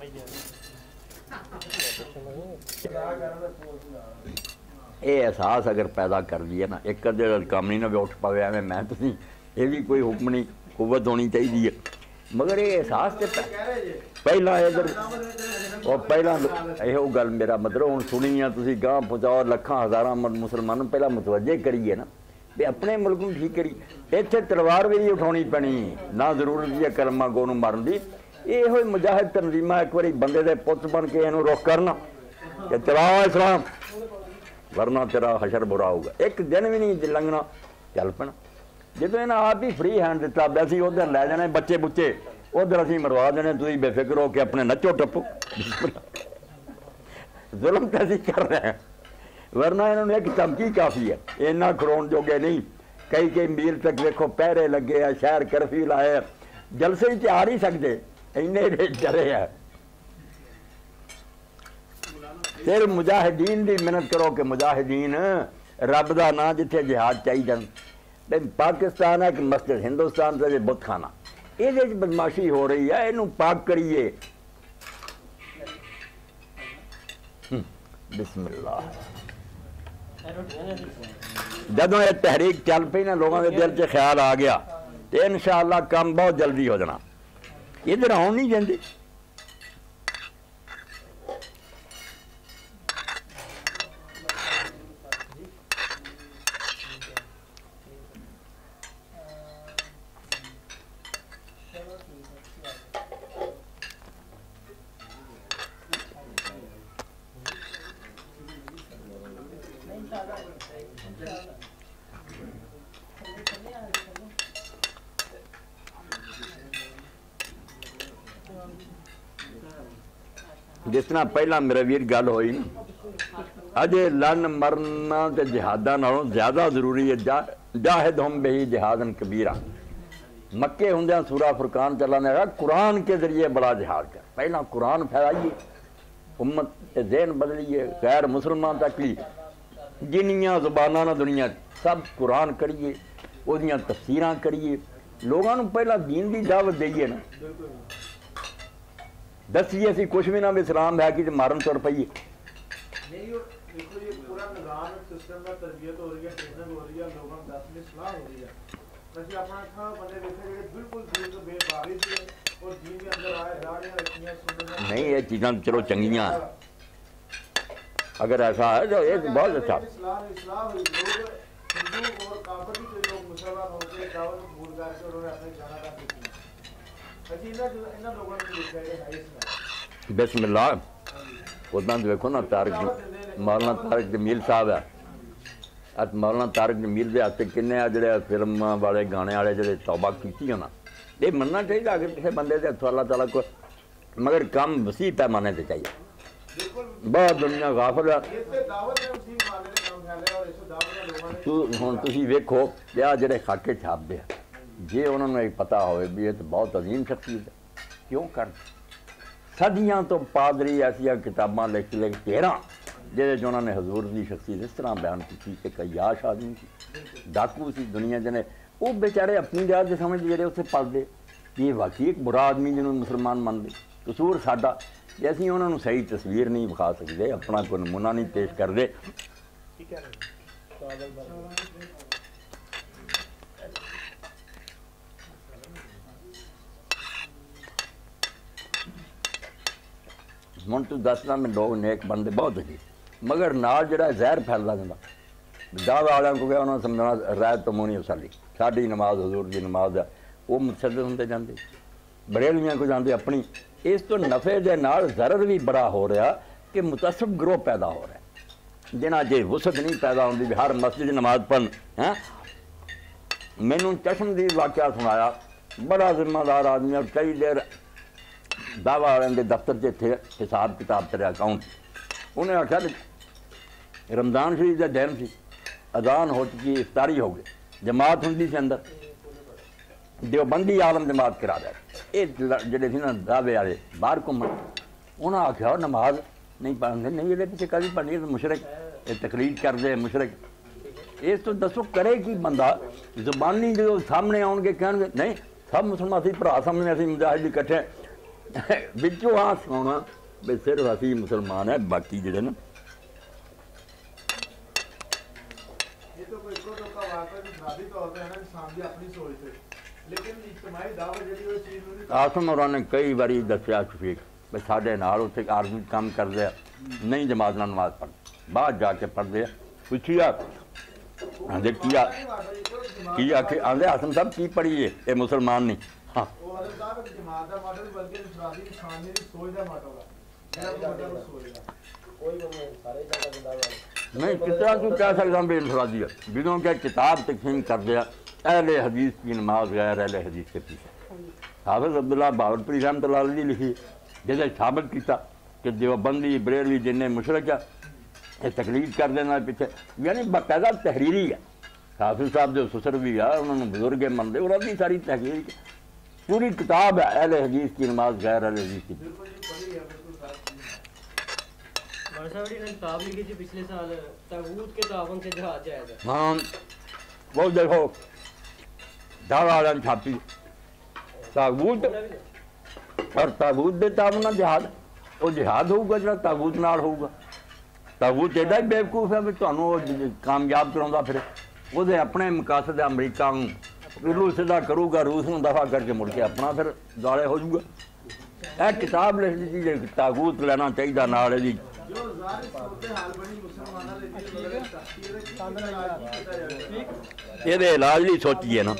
یہ احساس اگر پیدا کر دیا نا، ایک کدے کام نہیں نہ بھی اٹھ پاوے میں میں تو نہیں، یہ بھی کوئی حکم نہیں، قوت ہونی چاہیے، مگر یہ احساس تے پہلا ادھر اور پہلا یہ گل میرا مطلب ہوں سنی ہے تھی گاہ پہنچاؤ لکھاں ہزاراں مسلمانوں پہلا متوجہ کریے نا بھی اپنے ملک میں ٹھیک کری، اتنے تلوار بھی نہیں اٹھاؤنی پینی، نہ ضرورت ہے کلمہ گو نو مارن دی، یہ ہوئی مجاہد تنظیمہ ایک باری بندے دے پت بن کے یہ رخ کرنا کہ چلاؤ اسلام ورنہ تیرا حشر برا ہوگا، ایک دن بھی نہیں لنگنا چل پنا۔ جدو انہیں آپ ہی فری ہینڈ دیتا ویسے ادھر لے جانے بچے بچے ادھر اسی مروا دینے، تھی بے فکر ہو کے اپنے نچو ٹپو، ظلم کیسی کر رہے ہیں، ورنہ انہوں نے ایک چمکی کافی ہے، اینا کھڑون جو گے نہیں، کئی کئی میل تک دیکھو پہرے لگے ہیں، شہر کرفیو لائے، جلسے ہی آ نہیں سکتے، اینے ڈرے ہیں۔ پھر مجاہدین دی محنت کرو کہ مجاہدین رب دا نا جتھے جہاد چاہی جان، پاکستان ہے کہ مسجد، ہندوستان سے بت خانہ، یہ بدماشی ہو رہی ہے، انہوں پاک کریے۔ بسم اللہ جدوں یہ تحریک چل پئی نا لوگوں کے دل سے خیال آ گیا تو انشاءاللہ کام بہت جلدی ہو جانا، ادھر آن نہیں جاندے۔ ਜਿਸ ਤਰ੍ਹਾਂ ਪਹਿਲਾਂ ਮੇਰੇ ਵੀਰ ਗੱਲ ਹੋਈ ਨਾ, ਅਜੇ ਲੜਨ ਮਰਨਾ ਤੇ ਜਿਹਾਦਾਂ ਨਾਲੋਂ ਜ਼ਿਆਦਾ ਜ਼ਰੂਰੀ ਹੈ ਜਾਹਿਦ ਹਮ ਬਹੀ ਜਿਹਾਦਨ ਕਬੀਰਾ। مکے ہوندیاں سورہ فرقان چلانے لگا قرآن کے ذریعے بڑا جہاد کر، پہلا قرآن پھیلائیے، امت کے ذہن بدلیے، غیر مسلمان تک لی جنیاں زباناں نہ دنیا سب قرآن کریے، وہ دیاں تفسیراں کریے، لوگاں نو پہلا دین دی دعوت دئیے نا، دسیے اسی کچھ بھی نہ اسلام ہے کہ مارن توڑ پئیے۔ نہیں دیکھو یہ پورا نظام سسٹم میں تربیت ہو رہی ہے، ٹریننگ ہو رہی ہے، لوگوں میں دس میں اصلاح ہو رہی ہے۔ ویسے اپنا کھا بندے دیکھے جڑے بالکل دین تو بے باغی تھے اور دین کے اندر آئے داڑیاں رکھیاں سننے نہیں یہ چیزاں چلو چنگیاں ہیں، اگر ایسا ہے تو یہ بہت اچھا۔ اصلاح اصلاح ہوئی، لوگ ہندو اور کافر بھی لوگ مسلمان ہو کے دعوت قبول کر کے انہوں نے اپنے جانا کا کیا۔ اچھی انہاں لوگوں نے دیکھا ہے ہے اس میں بسم اللہ ادھر دیکھو نا طارق مولانا طارق جمیل صاحب ہے، ات مولانا طارق جمیل دے ہاتھ کنے آ جڑے فلم والے گانے والے جڑے توبہ کیتی ہونا، یہ مننا چاہیے اگر کسی بندے دے ہاتھوں اللہ تعالیٰ کو، مگر کام وسیع پیمانے سے چاہیے، بہت دنیا غافل ہے۔ تو ہن تسی ویکھو یا جڑے خاکے چھاپ دے جے انہوں نے پتہ ہوئے بھی یہ تو بہت عظیم شخصیت ہے، کیوں کر صدیاں تو پادری ایسیا کتاباں لکھ لکھ تیرہ جہاں جو انہوں نے حضور دی شخصیت اس طرح بیان کی تھی کہ عیاش آدمی سی، ڈاکو سی، دنیا جنے وہ بیچارے اپنی جات سے سمجھ جڑے اسے پل دے یہ واقعی ایک برا آدمی جنہوں مسلمان من دے، قصور ساڈا کہ اسی انہوں نے صحیح تصویر نہیں بکھا سکتے، اپنا کوئی نمونہ نہیں پیش کر دے۔ ہوں تو دسنا میں لوگ نیک بندے بہت اچھے مگر نال جڑا زہر پھیلتا جاتا، دعوے والوں کو کیا انہوں نے سمجھنا رائت تو مونی سالی ساری نماز حضور دی نماز ہے، وہ متشدد ہوندے جاندے، بریلویاں کو جاندے اپنی، اس تو نفع دے نال ضرر بھی بڑا ہو رہا کہ متصب گروہ پیدا ہو رہا ہے جنہ جے وسعت نہیں پیدا ہوندی بھی ہر مسجد نماز پڑھن۔ ہاں مینوں چشمدید واقعہ سنایا، بڑا ذمہ دار آدمی اور کئی دیر دعوی والوں کے دفتر سے تھے، حساب کتاب تیرے اکاؤنٹ، انہیں آخیا رمضان شریف کا دن سی، اذان ہو چکی، افطاری ہو گئی، جماعت ہوں سی اندر، دیوبندی عالم جماعت کرا دیا، یہ جڑے تھے نا دعوے والے باہر گھومن، انہیں آخیا نماز نہیں پڑھتے، نہیں یہ پیچھے کبھی پڑھنی تو مشرک، یہ تقلید کر دے مشرک، اس تو دسو کرے کی بندہ، زبانی جو سامنے آؤ گے کہن گے نہیں سب مسلمان اسی بھرا سامنے اسی مجاہد اکٹھے بچوں ہاں سنا بھی صرف اسی مسلمان ہے، باقی جڑے نا یہ تو کوئی کو کا واقعہ بھی ذاتی طور پہ ہے نا انسان دی اپنی سوچ سے، لیکن اجتماعی دعوت جڑی وہ چیز نہیں۔ آسم اور نے کئی باری دسیا شفیق بھی ساڈے نال اتنے آرمی کام کرتے ہیں، نہیں جماعت نال نماز پڑھ باہر جا کے پڑھتے ہیں، پوچھیا آدھے کیا کی آ کے آدھے آسم صاحب کی پڑھیے یہ مسلمان نہیں، ہاں نہیں کس طرح تو کہہ سکتا ہوں بے انفرادی ہے، جنہوں کہ کتاب تقسیم کر دیا اہل حدیث کی نماز غیر اہل حدیث کے پیچھے، حافظ عبداللہ باورپوری رحمۃ اللہ علیہ لکھی جسے ثابت کیتا کہ دیوبندی بریلوی جن مشرک ہے یہ تقلید کر دینا پیچھے، یعنی باقاعدہ تحریری ہے، حافظ صاحب جو سسر بھی ہے انہوں نے بزرگ منتے انہوں نے ساری تحریر پوری کتاب ہے اہل حدیث کی نماز غیر اہل حدیث کی۔ ہاں وہ دیکھو دعوی والوں چھاپی تاغوت اور تاغوت دے تعاون جہاد، وہ جہاد ہوگا جڑا تاغوت نال ہوگا، تاغوت ایڈا ہی بیوقوف ہے بھی تمہوں کامیاب کراؤں پھر وہ اپنے مقاصد امریکہ پہلو سیدھا کروں گا، روس میں دفاع کر کے مڑ کے اپنا پھر گالے ہو جائے گا۔ یہ کتاب لکھ دی جی تاغوت لینا چاہیے نال جی یہ علاج نہیں سوچیے نا،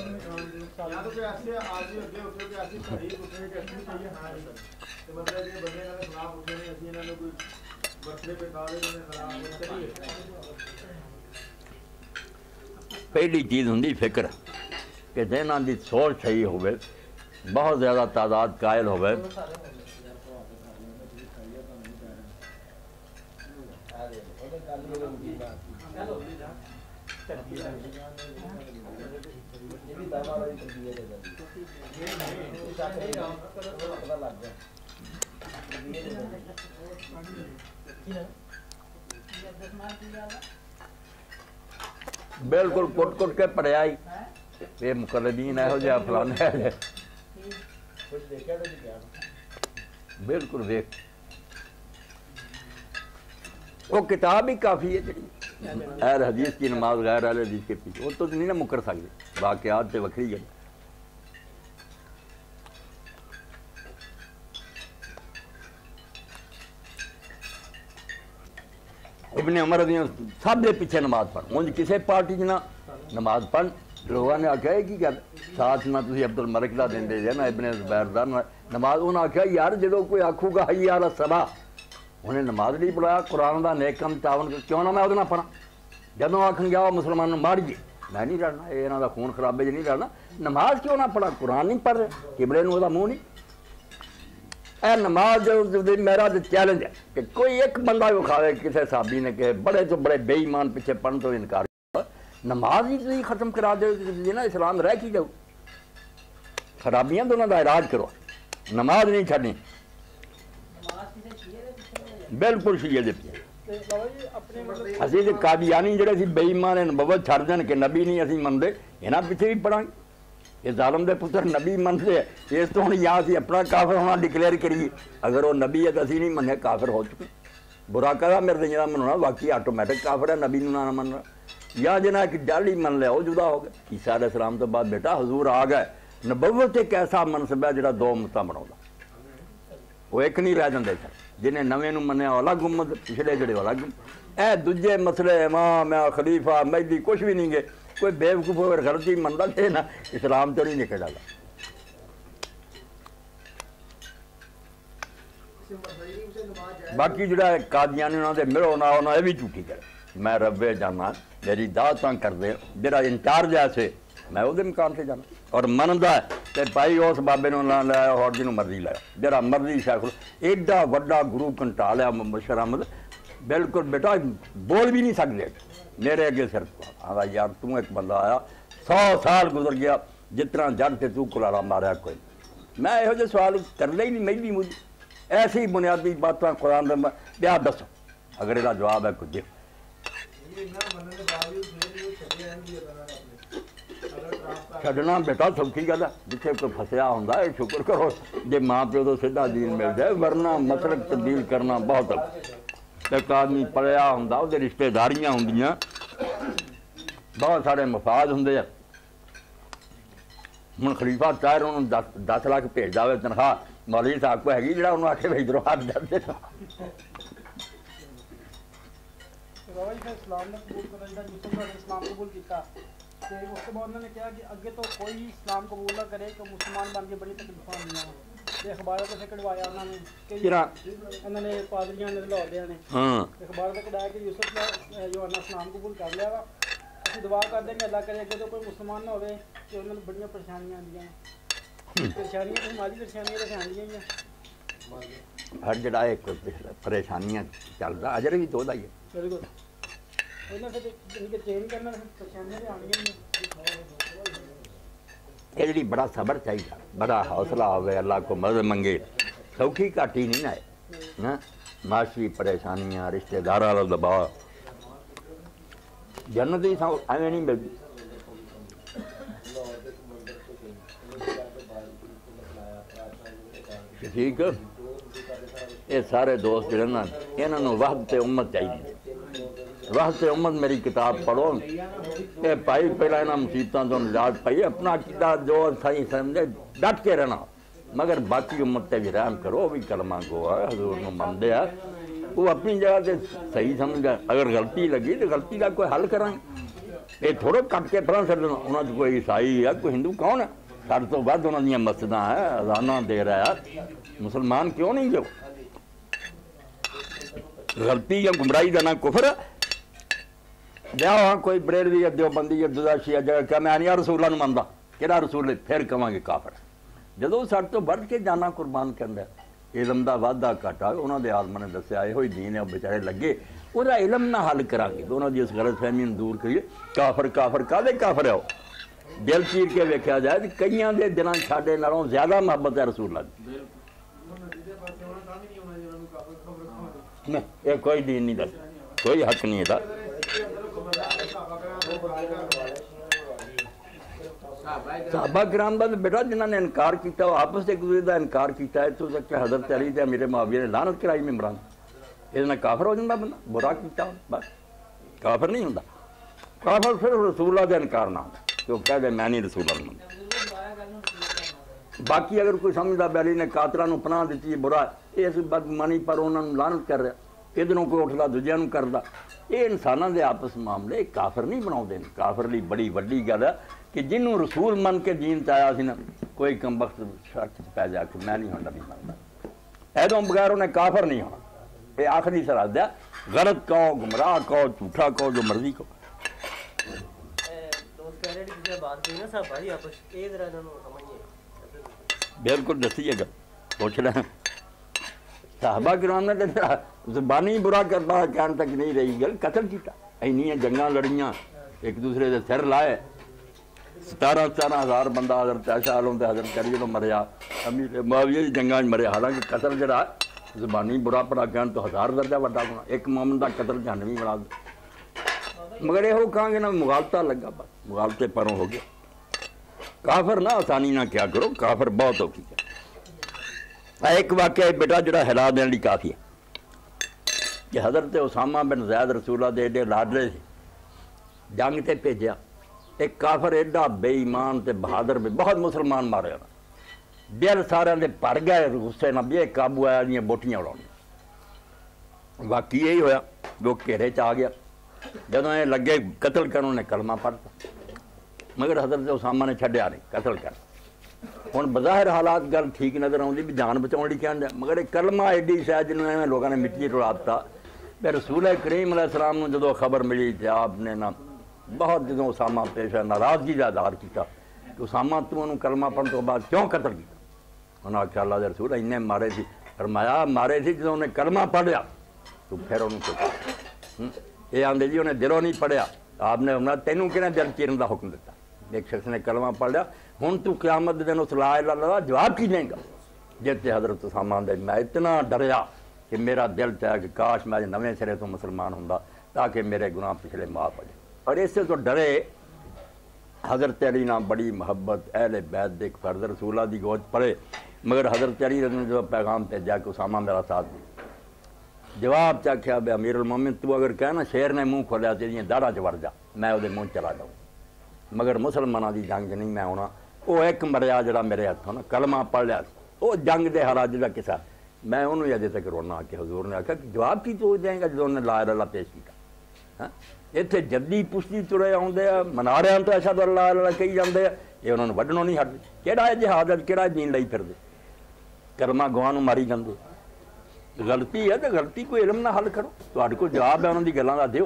پہلی چیز ہوں فکر کہ جنہاں دی سوچ صحیح ہوئے، بہت زیادہ تعداد قائل ہوئے، بالکل کٹ کٹ کے پڑھیا ہی یہ مقلدین یہو جہا فلانا ہے بالکل ویک وہ کتاب ہی کافی ہے جی غیر حدیث کی نماز غیر اہل حدیث کے پیچھے وہ تو نہیں نا مکر سکتے واقعات سے وکری گئی ابن عمر رضی اللہ سب دے پیچھے نماز پڑھ انج کسے پارٹی چ نہ نماز پڑھ لوگوں نے آخیا کی گل ساتھ نہ تسی عبد الملک دا دیندے جے نا ابن زبیر دا نماز انہاں آخیا یار جدوں کوئی آکھو گا حی علی الصلاۃ انہیں نماز نہیں پڑھایا قرآن دا نیک کم تعاون کیوں نہ میں وہ نہ پڑھا جدوں آکھن گیا مسلمان ماریے میں نہیں لڑنا یہ انہاں دا خون خرابے چ نہیں لڑنا نماز کیوں نہ پڑھا قرآن نہیں پڑھ رہے قبلے نوں دا منہ نہیں اے نماز میرا تو چیلنج ہے کہ کوئی ایک بندہ وکھاوے کسی صحابی نے کہ بڑے تو بڑے بے ایمان پیچھے پڑھن تو انکار نماز ہی تھی ختم کرا دے نا اسلام رہ کی جاؤ خرابیاں تو انہوں کا علاج کرو نماز نہیں چھڈنی بالکل شیعہ دے پیچھے اسی تے قادیانی جڑے سی بے ایمان نبوت چھڈ دین کہ نبی نہیں اسی منتے یہاں پیچھے بھی پڑھاں گے یہ ظالم دے پتر نبی منتے ہیں اس تو ہوں یہاں سے اپنا کافر ہونا ڈکلیئر کریے اگر وہ نبی ہے تو اسی نہیں مننے کافر ہو چکے برا کہا میرے جنہ مننا باقی آٹومیٹک کافر ہے نبی نہ من رہا یا جنہ ایک ڈال ہی من لیا وہ جدا ہو گیا عیسیٰ علیہ السلام تو بعد بیٹا حضور آ گئے نبوت ایک ایسا منصب ہے جڑا دو امتاں بنا وہ ایک نہیں رہ جاندے سر جنہیں نویں نو منیا الگ امت پچھلے جڑے الگ اے دوجے مسئلے امام خلیفہ مہدی کچھ بھی نہیں گے کوئی بیوقوف اگر غلطی منتا تھے نا اسلام تو نہیں نکل ڈالا باقی جڑا قادیانی انہوں نے ملو نہ ہونا یہ بھی جھوٹی کرے میں ربے جانا میری دعوتاں کر دے جڑا انچارج ہے ایسے میں وہ مکان سے جانا اور منتا ہے کہ بھائی اس بابے نو نہ لایا اور جنہوں مرضی لایا جڑا مرضی شیخ ایڈا وڈا گرو کنٹا لیا مبشر احمد بالکل بیٹا بول بھی نہیں سکتے میرے اگے سر آگا یار تم ایک بندہ آیا سو سال گزر گیا جتنا جڑ سے تو کلارا ماریا کوئی میں یہو جہ سوال کر لے ہی نہیں میری مجھے ایسی بنیادی باتیں قرآن میں بیا دسو اگر یہ جواب ہے کچھ چھڈنا بیٹا سوکھی گل ہے جتنے کوئی پھسیا ہوں شکر کرو جی ماں پیو تو سیدھا دین مل جائے ورنہ مسلک تبدیل کرنا بہت ایک آدمی پڑھیا ہوں وہ رشتے داریاں ہوں بہت سارے مفاد ہوں ہوں خلیفہ چاہے انہوں دس دس لاکھ بھیج جائے تنخواہ مولوی صاحب کو ہے جڑا انہوں آ کے بھیج دو ہاتھ دس دے اسلام نے قبول کرا یوسف نے اسلام قبول کیا اس کے بعد انہوں نے کہا کہ اگے تو کوئی اسلام قبول نہ کرے کہ مسلمان بن کے بڑی تکلیفاں ہوئی ہیں اخباروں سے کڑوایا انہوں نے کہ انہوں نے پادریاں نے لاہوریاں نے اخبار سے کڑایا کہ یوسف نے جو اسلام قبول کر لیا وا اسی دعا کرتے ہیں کہ اللہ کرے اگے تو کوئی مسلمان نہ ہوئے کہ انہوں نے بڑی پریشانیاں آدی ہیں پریشانیاں مالی پریشانیاں تو آدی ہیں ہر جڑا ایک پریشانیاں چل رہا اجر بھی تو ہے بالکل یہ جی بڑا صبر چاہیے بڑا حوصلہ ہوئے اللہ کو مدد منگے سوکھی گھاٹی نہیں نہ معاشی پریشانیاں رشتے دار والا دباؤ جنت ہی ایویں نہیں ملتی ٹھیک یہ سارے دوست جڑے نا یہاں وحدت امت چاہیے وحدت امت میری کتاب پڑھو کہ پائی پہلا یہاں مصیبتوں تو نجات پائی اپنا عقیدہ جو صحیح سمجھے ڈٹ کے رہنا مگر باقی امت تے بھی رحم کرو وہ بھی کلمہ گو ہے حضور نو مندے ہے وہ اپنی جگہ سے صحیح سمجھ گئے اگر غلطی لگی تو غلطی کا کوئی حل کرائیں یہ تھوڑے کٹ کے پڑھا سر انہوں نے کوئی عیسائی ہے کوئی ہندو کون ہے سر تو بعد انہوں نے مسجداں ہے اذاناں دے رہا ہے مسلمان کیوں نہیں جو غلطی یا گمراہی کا نہ کفر جا وہاں کوئی بریلوی یا دیوبندی یا دودا شیعہ جگہ کہ میں نہیں رسول اللہ منتا کہڑا رسول پھر کہاں گے کافر جدو سر تو بڑھ کے جانا قربان کرنا علم دا وعدہ گھاٹا انہوں نے عالم نے دسیا یہ ہوئی دین ہے وہ بیچارے لگے ਉਹਦਾ ਇਲਮ ਨਾ ਹੱਲ ਕਰਾਂਗੇ ਤੇ ਉਹਨਾਂ ਦੀ ਇਸ ਗਲਤ ਫਹਿਮੀ ਨੂੰ ਦੂਰ ਕਰੀਏ। ਕਾਫਰ ਕਾਫਰ ਕਾਹਦੇ ਕਾਫਰ ਹੈ ਉਹ? ਦਿਲ ਚੀਰ ਕੇ ਵੇਖਿਆ ਜਾਏ ਕਿ ਕਈਆਂ ਦੇ ਦਿਲਾਂ 'ਚ ਸਾਡੇ ਨਾਲੋਂ ਜ਼ਿਆਦਾ ਮੁਹੱਬਤ ਹੈ ਰਸੂਲ ਅੱਲਾਹ ਦੀ। ਨਹੀਂ, ਇਹ ਕੋਈ ਦੀਨ ਨਹੀਂ ਦੱਸ, ਕੋਈ ਹੱਕ ਨਹੀਂ ਇਹਦਾ। صحابہ کرام دا بیٹا جنہوں نے انکار کیتا وہ آپس سے ایک دوسرے دا انکار کیتا ہے تو تک کہ حضرت علی تے میرے معاویہ نے لعنت کرائی عمران یہ کافر ہو جاتا بندہ برا کیتا بس کافر نہیں ہوندا کافر صرف رسول اللہ دا انکار نہ ہوندا کہ وہ کہہ دے میں نہیں رسول اللہ باقی اگر کوئی سمجھدا بیلی نے قاتلاں نوں پناہ دتی برا اس بدگمانی پر انہاں نوں لعنت کر رہا ادھروں کوئی اٹھدا دوجیاں نوں کردا یہ انساناں دے آپس معاملے کافر نہیں بناؤندے کافر لی بڑی وڈی گل ہے کہ جنہوں رسول من کے دین چاہیا سی نا کوئی کم وقت شرط پہ جا کے میں نہیں ہوں نبی منتا ایدوں بغیر انہیں کافر نہیں ہونا یہ آخری سرحد ہے غلط کہو گمراہ کہو جھوٹا کہو جو مرضی کہو بالکل دسیے گا پوچھ رہے ہیں صحابہ کرام نے زبانی برا کرتا کہنے تک نہیں رہی گل قتل کیتا اینیاں جنگاں لڑیاں ایک دوسرے دے سر لائے ستارہ ستارہ ہزار بندہ حضرت عائشہ علیہ حضرت علی جدوں مریا امیر معاویہ دی جنگاں مریا حالانکہ قتل جڑا زبانی برا پڑا کہن تو ہزار درجہ وڈا گنا ایک مومن دا قتل جہنمی بنا دے مگر یہ کہاں گے نا مغالطہ لگا بس مغالطے پروں ہو گیا کافر نہ آسانی نہ کیا کرو کافر بہت اوکھی ہے ایک واقعہ بیٹا جڑا ہلا دینے لی کافی ہے کہ حضرت اسامہ بن زید رسول اللہ دے ایڈے لاڈلے سے جنگ تے بھیجیا ایک کافر ایڈا بے ایمان تے بہادر بھی بہت مسلمان مارے ہونا دل سارے دے پڑ گئے غصے نہ بھی قابو آیا جی بوٹیاں اڑاؤں واقعی یہی ہویا وہ گھیرے چ آ گیا جدوں یہ لگے قتل کرنے نے کلمہ پڑھتا مگر حضرت اسامہ نے چھڈیا نہیں قتل کر ہن بظاہر حالات گل ٹھیک نظر آؤں بھی جان بچاؤ لی کہن دیا مگر ایک کلمہ ایڈی شاید جنہوں نے لوگوں نے مٹی ٹڑا دیتا پھر رسول کریم علیہ السلام نے جدو خبر ملی تھی آپ نے نہ بہت جدوں اسامہ پیش ہے ناراضگی کا اظہار کیا کہ اسامہ تو انہوں کلمہ پڑھنے تو بعد کیوں قتل کیا انہوں نے آخیا اللہ دے رسول انہیں مارے تھی فرمایا مارے تھی جدوں انہیں کلمہ پڑھیا تو پھر انہوں کو یہ آندے جی انہیں دلوں نہیں پڑھیا آپ نے انہوں تینوں کہنے دل چیرن کا حکم دیتا ایک شخص نے کلمہ پڑھ لیا ہوں تو قیامت دن اس لا الہ الا اللہ جواب کی دیں گا جیتے حضرت اسامہ دے میں اتنا ڈریا کہ میرا دل چاہے کہ کاش میں نویں سرے تو مسلمان ہوں تاکہ میرے گناہ پچھلے معاف ہو جائے اور اس سے تو ڈرے حضرت علی نہ بڑی محبت اہل بیت دیکھ فرض رسول اللہ دی گوچ پڑے مگر حضرت علی نے جو پیغام بھیجا کہ اسامہ میرا ساتھ دی جواب چاکھیا بے امیر المومن تو اگر کہنا شیر نے منہ کھولیا تیریاں داڑھا چ وڑ جا میں وہ منہ چلا جاؤں مگر مسلمانوں دی جنگ نہیں میں ہونا وہ ایک مریا جڑا میرے ہاتھوں نا کلمہ پڑھ لیا وہ جنگ دے حالات جڑا قصہ میں انہوں اجے تک رونا کہ حضور نے آخیا کہ جواب کی تو دیں گا جدوں انہیں لا الہ الا اللہ پیش کیا ہاں اتنے جدی پشتی ترے آتے ہیں منا رہے ہیں تو اشہد اللہ اللہ کہی جاتے ہیں یہ انہوں نے وڈنوں نہیں ہٹتے کہڑا ہے جہاد کہڑا دین لئی پھر دے کلمہ گواہ نوں ماری جاندے غلطی ہے تو غلطی کوئی علم نہ حل کرو تہاڈے کول جواب ہے انہوں دی گلاں دا دیو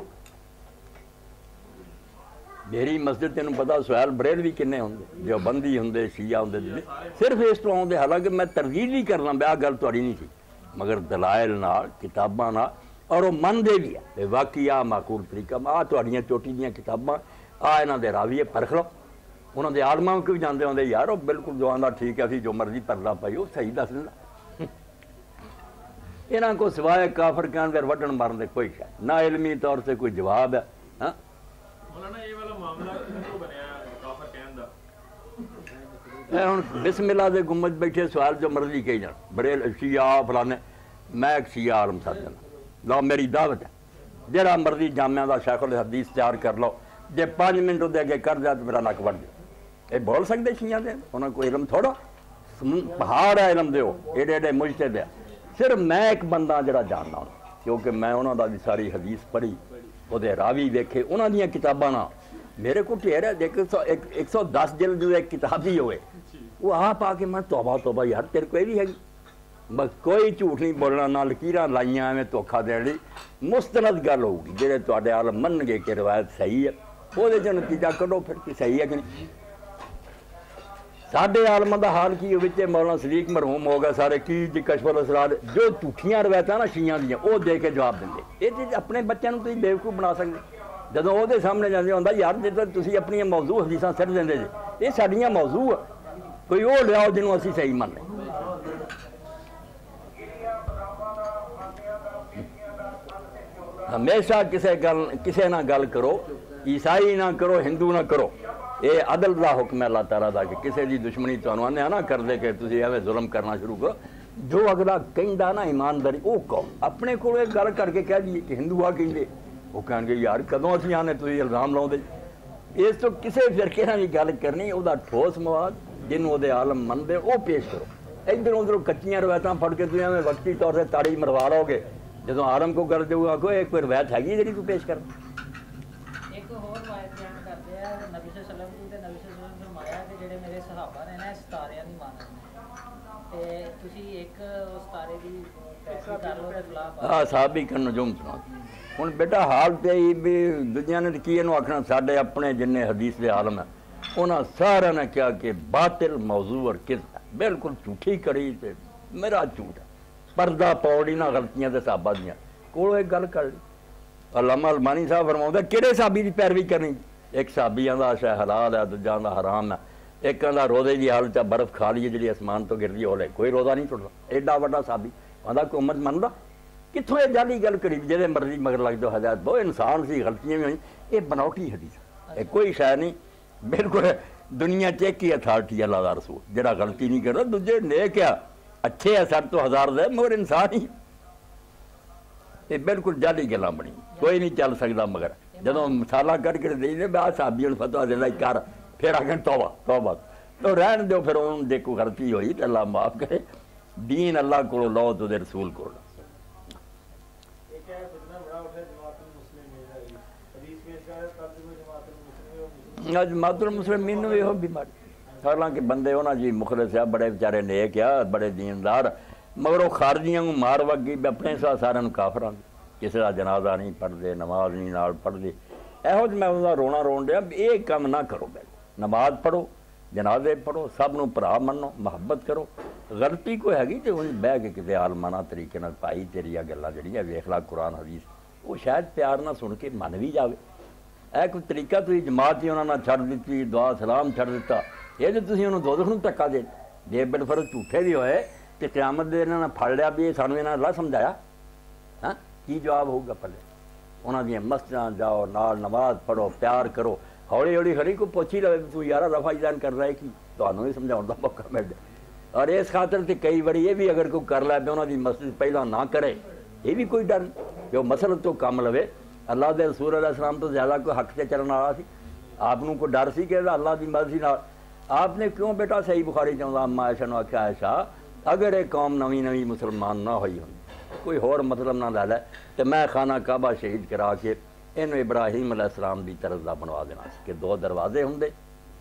میری مسجد تینوں پتا سہیل بریلوی کنے ہوندے جو بندی ہوندے شیعہ ہوندے صرف اس تو آؤندے حالانکہ میں تردید نہیں کرنا بیا گل تہاڈی نہیں تھی مگر دلائل نال کتاباں نال اور وہ منتے بھی ہے واقعی آ معقول طریقہ آ تہاڈیاں چوٹی دیاں کتاباں آ انہاں دے راوی پرکھ لو انہاں دے عالماں کو بھی جاندے ہوندے یار وہ بالکل جو آندا ٹھیک ہے اسی جو مرضی پرلا پائی وہ صحیح دس دیندا انہاں کو سوائے کافر کہن دے وڈن مارن دے کوئی شاید نہ علمی طور سے کوئی جواب ہے ہاں مولانا یہ والا معاملہ کیوں بنیا کافر کہن دا اے ہن بسم اللہ دے گنبد بیٹھے سوال جو مرضی کہی جان بڑے شیعہ فلانے میں ایک شیعہ عالم ساتھ جانا لو میری دعوت ہے جہاں مرضی جامعہ دا شیخ الحدیث تیار کر لو جے پانچ منٹ دے اگے کر جائے تو میرا نک وڑ دے یہ بول سکتے شیعہ دے انہوں کو علم تھوڑا پہاڑ ہے علم دیو ایڈے ایڈے مجتہد ہے صرف میں ایک بندہ جڑا جاننا ہوں کیونکہ میں انہوں دا ساری حدیث پڑھی وہ راوی دیکھے انہوں دیاں کتاباں نہ میرے کو ٹھہر ہے دیکھ ایک سو دس جلد جو ایک کتاب ہی ہوئے وہ آپ آ کے میں توبہ توبہ یار تیرے کو یہ بھی ہے بس کوئی جھوٹ نہیں بولنا نہ لکیراں لائیاں میں دھوکھا دین لی مستند گل ہوگی جہے تواڈے عالم من گے کہ روایت صحیح ہے وہ نتیجہ کڈو پھر کہ صحیح ہے کہ نہیں ਸਾਡੇ ਆਲਮਾਂ ਦਾ ਹਾਲ ਕੀ ਵਿੱਚ ਮੌਲਾਨਾ ਸਦੀਕ ਮਰਹੂਮ ਹੋ ਗਿਆ ਸਾਰੇ ਕੀ ਜੀ ਕਸ਼ਫੁਲ ਅਸਰਾਰ ਜੋ ਝੂਠੀਆਂ ਰਵਾਇਤਾਂ ਨਾ ਸ਼ੀਆਂ ਦੀਆਂ ਉਹ ਦੇ ਕੇ ਜਵਾਬ ਦਿੰਦੇ। ਇਹ ਚੀਜ਼ ਆਪਣੇ ਬੱਚਿਆਂ ਨੂੰ ਤੁਸੀਂ ਬੇਵਕੂਫ ਬਣਾ ਸਕਦੇ। ਜਦੋਂ ਉਹਦੇ ਸਾਹਮਣੇ ਜਾਂਦੇ ਹੁੰਦਾ ਯਾਰ ਜੇ ਤਾਂ ਤੁਸੀਂ ਆਪਣੀਆਂ ਮੌਜੂ ਹਦੀਸਾਂ ਸਿੱਟ ਦਿੰਦੇ ਜੇ, ਇਹ ਸਾਡੀਆਂ ਮੌਜੂ ਆ, ਕੋਈ ਉਹ ਲਿਆਓ ਜਿਹਨੂੰ ਅਸੀਂ ਸਹੀ ਮੰਨਦੇ। ਹਮੇਸ਼ਾ ਕਿਸੇ ਗੱਲ ਕਿਸੇ ਨਾਲ ਗੱਲ ਕਰੋ, ਈਸਾਈ ਨਾ ਕਰੋ, ਹਿੰਦੂ ਨਾ ਕਰੋ। ਇਹ ਅਦਲ ਦਾ ਹੁਕਮ ਹੈ ਅੱਲਾਹ ਤਾਲਾ ਦਾ ਕਿ ਕਿਸੇ ਦੀ ਦੁਸ਼ਮਣੀ ਤੁਹਾਨੂੰ ਆਨੇ ਨਾ ਕਰਦੇ ਕਿ ਤੁਸੀਂ ਐਵੇਂ ਜ਼ੁਲਮ ਕਰਨਾ ਸ਼ੁਰੂ ਕਰੋ। ਜੋ ਅਗਲਾ ਕਹਿੰਦਾ ਨਾ ਇਮਾਨਦਾਰੀ ਉਹ ਕਹੋ। ਆਪਣੇ ਕੋਲ ਇਹ ਗੱਲ ਕਰਕੇ ਕਹਿ ਦਈਏ ਕਿ ਹਿੰਦੂ ਆ ਕਹਿੰਦੇ, ਉਹ ਕਹਿਣਗੇ ਯਾਰ ਕਦੋਂ ਅਸੀਂ ਆਨੇ ਤੁਸੀਂ ਇਲਜ਼ਾਮ ਲਾਉਂਦੇ। ਇਸ ਤੋਂ ਕਿਸੇ ਫਿਰਕੇ ਨਾਲ ਦੀ ਗੱਲ ਕਰਨੀ, ਉਹਦਾ ਠੋਸ ਮਵਾਦ ਜਿਹਨੂੰ ਉਹਦੇ ਆਲਮ ਮੰਨਦੇ ਉਹ ਪੇਸ਼ ਕਰੋ। ਇੱਧਰ ਉੱਧਰੋਂ ਕੱਚੀਆਂ ਰਵਾਇਤਾਂ ਫੜ ਕੇ ਤੁਸੀਂ ਐਵੇਂ ਵਕਤੀ ਤੌਰ ਤੇ ਤਾੜੀ ਮਰਵਾ ਲਓਗੇ। ਜਦੋਂ ਆਲਮ ਕੋ ਕਰ ਦੇਊਗਾ ਕੋਈ ਇੱਕ ਕੋਈ ਰਵਾਇਤ ਹੈਗੀ ਜਿਹੜੀ ਤੂੰ ਪੇਸ਼ ਕਰ। ਇੱਕ ਹੋਰ ਰਵਾਇਤ ਬਿਆਨ ਕਰਦੇ ਆ ਨਬੀ ਸੱਲੱਲਾਹੁ ਅਲੈਹਿ ਵਸੱਲਮ ਤੇ ਨਬੀ ਸੱਲੱਲਾਹੁ ਅਲੈਹਿ ਵਸੱਲਮ ਫਰਮਾਇਆ ਕਿ ਜਿਹੜੇ ਮੇਰੇ ਸਹਾਬਾ ਨੇ ਨਾ ਸਿਤਾਰਿਆਂ ਦੀ ਮੰਨਦੇ ਤੇ ਤੁਸੀਂ ਇੱਕ ਸਿਤਾਰੇ ਦੀ ਪੈਸਾ ਕਰ ਲਓ ਤੇ ਖਿਲਾਫ ਹਾਂ ਸਾਹਬੀ ਕਨ ਨਜੂਮ ਸੁਣਾ। ਹੁਣ ਬੇਟਾ ਹਾਲ ਤੇ ਹੀ ਵੀ ਦੂਜਿਆਂ ਨੇ ਕੀ ਇਹਨੂੰ ਆਖਣਾ, ਸਾਡੇ ਆਪਣੇ ਜਿੰਨੇ ਹਦੀਸ ਦੇ ਆਲਮ ਹੈ ਉਹਨਾਂ ਸਾਰਿਆਂ ਨੇ ਕਿਹਾ ਕਿ ਬਾਤਿਲ ਮੌਜ਼ੂ ਔਰ ਕਿਜ਼ਬ ਬਿਲਕੁਲ ਝੂਠੀ ਕੜੀ ਤੇ ਮੇਰਾ ਝੂਠ ਹੈ। ਪਰਦਾ ਪੌੜੀ ਨਾ ਗਲਤੀਆਂ ਦੇ ਸਾਹਬਾਂ ਦੀਆਂ ਕੋਲ ਇੱਕ ਗੱਲ ਕਰ ਲਈ। ਅਲਾਮਾ ਅਲਮਾਨੀ ਸਾਹਿਬ ਫਰਮਾਉਂਦਾ ਕਿਹੜੇ ਸਾਹਬੀ ਦੀ ਪੈਰਵੀ ਕਰਨੀ। ਇੱਕ ਸਾਹਬੀਆਂ ਦਾ ਅਸ਼ਾ ਹਲਾਲ ਹੈ, ਦੂਜਾ ਦਾ ਹਰਾਮ ਹੈ। ਇੱਕ ਦਾ ਰੋਜ਼ੇ ਦੀ ਹਾਲਤ ਚ ਬਰਫ਼ ਖਾ ਲਈਏ ਜਿਹੜੀ ਅਸਮਾਨ ਤੋਂ ਗਿਰਦੀ ਹੋਲੇ ਕੋਈ ਰੋਜ਼ਾ ਨਹੀਂ ਟੁੱਟਦਾ। ਐਡਾ ਵੱਡਾ ਸਾਹਬੀ ਆਂਦਾ ਕੋਈ ਉਮਤ ਮੰਨਦਾ ਕਿੱਥੋਂ ਇਹ ਜਾਲੀ ਗੱਲ ਕਰੀ ਜਿਹਦੇ ਮਰਜ਼ੀ ਮਗਰ ਲੱਗ ਜਾਓ। ਹਦਾਇਤ ਬਹੁਤ ਇਨਸਾਨ ਸੀ, ਗਲਤੀਆਂ ਵੀ ਹੋਈ। ਇਹ ਬਨੌਟੀ ਹਦੀਸ ਇਹ ਕੋਈ ਸ਼ੈ ਨਹੀਂ। ਬਿਲਕੁਲ ਦੁਨੀਆ ਚ ਇੱਕ ਹੀ ਅਥਾਰਟੀ ਅੱਲਾਹ ਦਾ ਰਸੂਲ ਜਿਹੜਾ ਗਲਤੀ ਨਹੀਂ ਕਰਦਾ। ਦੂਜੇ ਨੇਕ ਆ ਅੱਛੇ ਆ ਸੱਠ ਤੋਂ ਹਜ਼ਾਰ ਦੇ ਮਗਰ ਇਨਸਾਨ ਹੀ। ਇਹ ਬਿਲਕੁਲ ਜਾਲੀ ਗੱਲਾਂ ਬਣੀ ਕੋਈ ਨਹੀਂ ਚੱਲ ਸਕਦਾ। ਮਗਰ ਜਦੋਂ ਮਸਾਲਾ ਕੱਢ ਕੇ ਦੇਈਦੇ ਬਾਅਦ ਸਾਬੀ ਨੂੰ ਫਤਵਾ ਦੇਣਾ ਕਰ ਫਿਰ ਆਖਣ ਤੌਬਾ ਤੌਬਾ ਤੋ ਰਹਿਣ ਦਿਓ। ਫਿਰ ਉਹਨੂੰ ਦੇਖੋ ਗਲਤੀ ਹੋਈ ਤਾਂ ਅੱਲਾਹ ਮਾਫ ਕਰੇ। ਦੀਨ ਅੱਲਾਹ ਕੋਲੋਂ ਲਓ ਤੇ ਉਹਦੇ ਰਸੂਲ ਕੋਲ। ਜਮਾਤੁਲ ਮੁਸਲਿਮੀਨ ਨੂੰ ਇਹੋ ਬਿਮਾਰੀ। ਹਾਲਾਂਕਿ ਬੰਦੇ ਉਹਨਾਂ ਜੀ ਮੁਖਲਿਸ ਆ, ਬੜੇ ਵਿਚਾਰੇ ਨੇਕ ਆ, ਬੜੇ ਦੀਨਦਾਰ, ਮਗਰ ਉਹ ਖਾਰਜੀਆਂ ਨੂੰ ਮਾਰ ਵਗੀ ਆਪਣੇ ਸਾ ਸਾਰਿਆਂ ਨੂੰ ਕਾਫਰਾਂ ਕਿਸੇ ਦਾ ਜਨਾਜ਼ਾ ਨਹੀਂ ਪੜ੍ਹਦੇ, ਨਮਾਜ਼ ਨਹੀਂ ਨਾਲ ਪੜ੍ਹਦੇ। ਇਹੋ ਜਿਹਾ ਮੈਂ ਉਹਦਾ ਰੋਣਾ ਰੋਣ ਡਿਆ ਵੀ ਇਹ ਕੰਮ ਨਾ ਕਰੋ। ਬੈ ਨਮਾਜ਼ ਪੜ੍ਹੋ, ਜਨਾਜ਼ੇ ਪੜ੍ਹੋ, ਸਭ ਨੂੰ ਭਰਾ ਮੰਨੋ, ਮੁਹੱਬਤ ਕਰੋ। ਗਲਤੀ ਕੋਈ ਹੈਗੀ ਤੇ ਉਹ ਬਹਿ ਕੇ ਕਿਤੇ ਆਲਮਾਨਾ ਤਰੀਕੇ ਨਾਲ ਭਾਈ ਤੇਰੀਆਂ ਗੱਲਾਂ ਜਿਹੜੀਆਂ ਵੇਖ ਲਾ ਕੁਰਾਨ ਹਦੀਸ ਉਹ ਸ਼ਾਇਦ ਪਿਆਰ ਨਾਲ ਸੁਣ ਕੇ ਮੰਨ ਵੀ ਜਾਵੇ। ਇਹ ਕੋਈ ਤਰੀਕਾ ਤੁਸੀਂ ਜਮਾਤ ਹੀ ਉਹਨਾਂ ਨਾਲ ਛੱਡ ਦਿੱਤੀ, ਦੁਆ ਸਲਾਮ ਛੱਡ ਦਿੱਤਾ। ਇਹ ਜੇ ਤੁਸੀਂ ਉਹਨੂੰ ਦੋਜ਼ਖ ਨੂੰ ਧੱਕਾ ਦੇ ਜੇ ਬਿਲਫਰਜ਼ ਝੂਠੇ ਵੀ ਹੋਏ ਤੇ ਕਿਆਮਤ ਦੇ ਇਹਨਾਂ ਨਾਲ ਫੜ ਲਿਆ ਵੀ ਇਹ ਸਾਨੂੰ ਇਹਨਾਂ ਅੱਲਾਹ ਸਮਝਾਇਆ ਹਾਂ ਕੀ ਜਵਾਬ ਹੋਊਗਾ ਪੱਲੇ। ਉਹਨਾਂ ਦੀਆਂ ਮਸਜਿਦਾਂ ਜਾਓ, ਨਾਲ ਨਮਾਜ਼ ਪੜ੍ਹੋ, ਪਿਆਰ ਕਰੋ। ਹੌਲੀ ਹੌਲੀ ਖੜੀ ਕੋਈ ਪੁੱਛ ਹੀ ਲਵੇ ਤੂੰ ਯਾਰਾ ਰਫਾ ਇਜ਼ਾਨ ਕਰ ਰਿਹਾ ਕੀ, ਤੁਹਾਨੂੰ ਹੀ ਸਮਝਾਉਣ ਦਾ ਮੌਕਾ ਮਿਲ ਜਾਏ। ਔਰ ਇਸ ਖਾਤਰ ਤੇ ਕਈ ਵਾਰੀ ਇਹ ਵੀ ਅਗਰ ਕੋਈ ਕਰ ਲੈ ਉਹਨਾਂ ਦੀ ਮਸਜਿਦ ਪਹਿਲਾਂ ਨਾ ਕਰੇ, ਇਹ ਵੀ ਕੋਈ ਡਰ ਜੋ ਮਸਲਤ ਤੋਂ ਕੰਮ ਲਵੇ। ਅੱਲਾਹ ਦੇ ਰਸੂਲ ਅਲੈਹਿ ਸਲਾਮ ਤੋਂ ਜ਼ਿਆਦਾ ਕੋਈ ਹੱਕ ਤੇ ਚੱਲਣ ਵਾਲਾ ਸੀ। ਆਪ ਨੂੰ ਕੋਈ ਡਰ ਸੀ ਕਿ ਅੱਲਾਹ ਦੀ ਮਰਜ਼ੀ ਨਾਲ ਆਪ ਨੇ ਕਿਉਂ ਬੇਟਾ ਸਹੀ ਬੁਖਾਰੀ ਚਾਹੁੰਦਾ ਅੰਮਾ ਆਇਸ਼ਾ ਨੂੰ ਆਖਿਆ ਆਇਸ਼ਾ ਅਗਰ ਇਹ ਕੌਮ ਨਵੀਂ ਨਵੀਂ ਮੁਸਲਮਾਨ ਨਾ ਹੋਈ ਹੁੰਦੀ, ਕੋਈ ਹੋਰ ਮਤਲਬ ਨਾ ਲੈ ਲੈ ਤੇ ਮੈਂ ਖਾਨਾ ਕਾਬਾ ਸ਼ਹੀਦ ਕਰਾ ਕੇ ਇਹਨੂੰ ਇਬਰਾਹੀਮ ਅਲੈਹਿ ਸਲਾਮ ਦੀ ਤਰਜ਼ ਦਾ ਬਣਵਾ ਦੇਣਾ ਸੀ ਕਿ ਦੋ ਦਰਵਾਜ਼ੇ ਹੁੰਦੇ,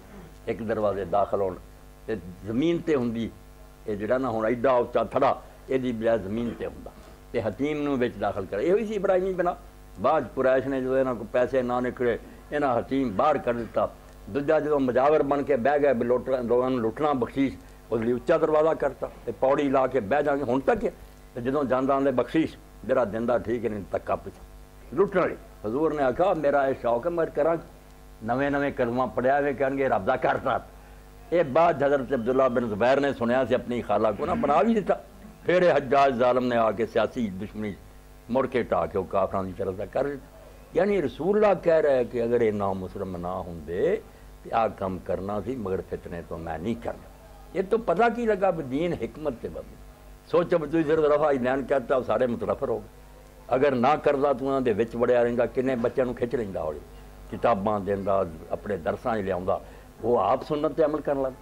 ਇੱਕ ਦਰਵਾਜ਼ੇ ਦਾਖਲ ਹੋਣ ਤੇ ਜ਼ਮੀਨ ਤੇ ਹੁੰਦੀ ਇਹ ਜਿਹੜਾ ਨਾ ਹੁਣ ਐਡਾ ਉੱਚਾ ਥੜਾ ਇਹਦੀ ਬਜਾਏ ਜ਼ਮੀਨ ਤੇ ਹੁੰਦਾ ਤੇ ਹਤੀਮ ਨੂੰ ਵਿੱਚ ਦਾਖਲ ਕਰੇ। ਇਹੋ ਹੀ ਸੀ ਇਬਰਾਹੀਮ ਬਣਾ। ਬਾਅਦ ਕੁਰੈਸ਼ ਨੇ ਜਦੋਂ ਇਹਨਾਂ ਕੋਲ ਪੈਸੇ ਨਾ ਨਿਕਲੇ ਇਹਨਾਂ ਹਤੀਮ ਬਾਹਰ ਕਰ ਦਿੱਤਾ। ਦੂਜਾ ਜਦੋਂ ਮੁਜਾਵਰ ਬਣ ਕੇ ਬਹਿ ਗਏ ਲੁੱਟ ਲੋਕਾਂ ਨੂੰ ਲੁੱਟਣਾ ਬਖਸ਼ੀਸ਼ ਉਹਦੇ ਲਈ ਉੱਚਾ ਦਰਵਾਜ਼ਾ ਕਰਤਾ ਤੇ ਪੌੜੀ ਲਾ ਕੇ ਬਹਿ ਜਾਗੇ ਹੁਣ ਤੱਕ। ਤੇ ਜਦੋਂ ਜਾਂਦਾ ਆਉਂਦੇ ਬਖਸ਼ੀਸ਼ ਜਿਹੜਾ ਦਿੰਦਾ ਠੀਕ ਨਹੀਂ ਧੱਕਾ ਪਿੱਛੇ ਲੁੱਟਣ ਵਾਲੀ। ਹਜ਼ੂਰ ਨੇ ਆਖਿਆ ਮੇਰਾ ਇਹ ਸ਼ੌਕ ਹੈ ਮੈਂ ਕਰਾਂ ਨਵੇਂ ਨਵੇਂ ਕਲਮਾਂ ਪੜਿਆ ਵੇ ਕਹਿਣਗੇ ਰੱਬ ਦਾ ਕਰਤਾ। ਇਹ ਬਾਅਦ ਹਜ਼ਰਤ ਅਬਦੁੱਲਾ ਬਿਨ ਜ਼ੁਬੈਰ ਨੇ ਸੁਣਿਆ ਸੀ ਆਪਣੀ ਖਾਲਾ ਕੋ ਨਾ ਬਣਾ ਵੀ ਦਿੱਤਾ। ਫਿਰ ਇਹ ਹੱਜਾਜ ਜ਼ਾਲਮ ਨੇ ਆ ਕੇ ਸਿਆਸੀ ਦੁਸ਼ਮਣੀ ਮੁੜ ਕੇ ਢਾ ਕੇ ਉਹ ਕਾਫਰਾਂ ਦੀ ਤਰਫ ਦਾ ਕਰ ਦਿੱਤਾ। ਯਾਨੀ ਰਸੂਲullah ਕਹਿ ਰਿਹਾ ਕਿ ਅਗਰ ਇਹ ਨਾ ਮੁਸਲਮ ਨਾ ਹੁੰਦੇ ਤੇ ਆਹ ਕੰਮ ਕਰਨਾ ਸੀ ਮਗਰ ਫਿਤਨੇ ਤੋਂ ਮੈਂ ਨਹੀਂ ਕਰਨਾ। ਇਹ ਤੋਂ ਪਤਾ ਕੀ ਲੱਗਾ ਵੀ ਦੀਨ ਹਕਮਤ ਤੇ ਬਦਲ ਸੋਚੋ ਤੁਸੀਂ ਸਿਰਫ ਰਫਾ ਇਲਾਨ ਕਰਤਾ ਸਾਰੇ ਮੁਤਰਫਰ ਹੋ ਗਏ। ਅਗਰ ਨਾ ਕਰਦਾ ਤੂੰ ਉਹਨਾਂ ਦੇ ਵਿੱਚ ਵੜਿਆ ਰਹਿੰਦਾ ਕਿੰਨੇ ਬੱਚਿਆਂ ਨੂੰ ਖਿੱਚ ਲੈਂਦਾ ਹੌਲੀ ਕਿਤਾਬਾਂ ਦਿੰਦਾ ਆਪਣੇ ਦਰਸਾਂ 'ਚ ਲਿਆਉਂਦਾ ਉਹ ਆਪ ਸੁਨਨਤ ਤੇ ਅਮਲ ਕਰਨ ਲੱਗ।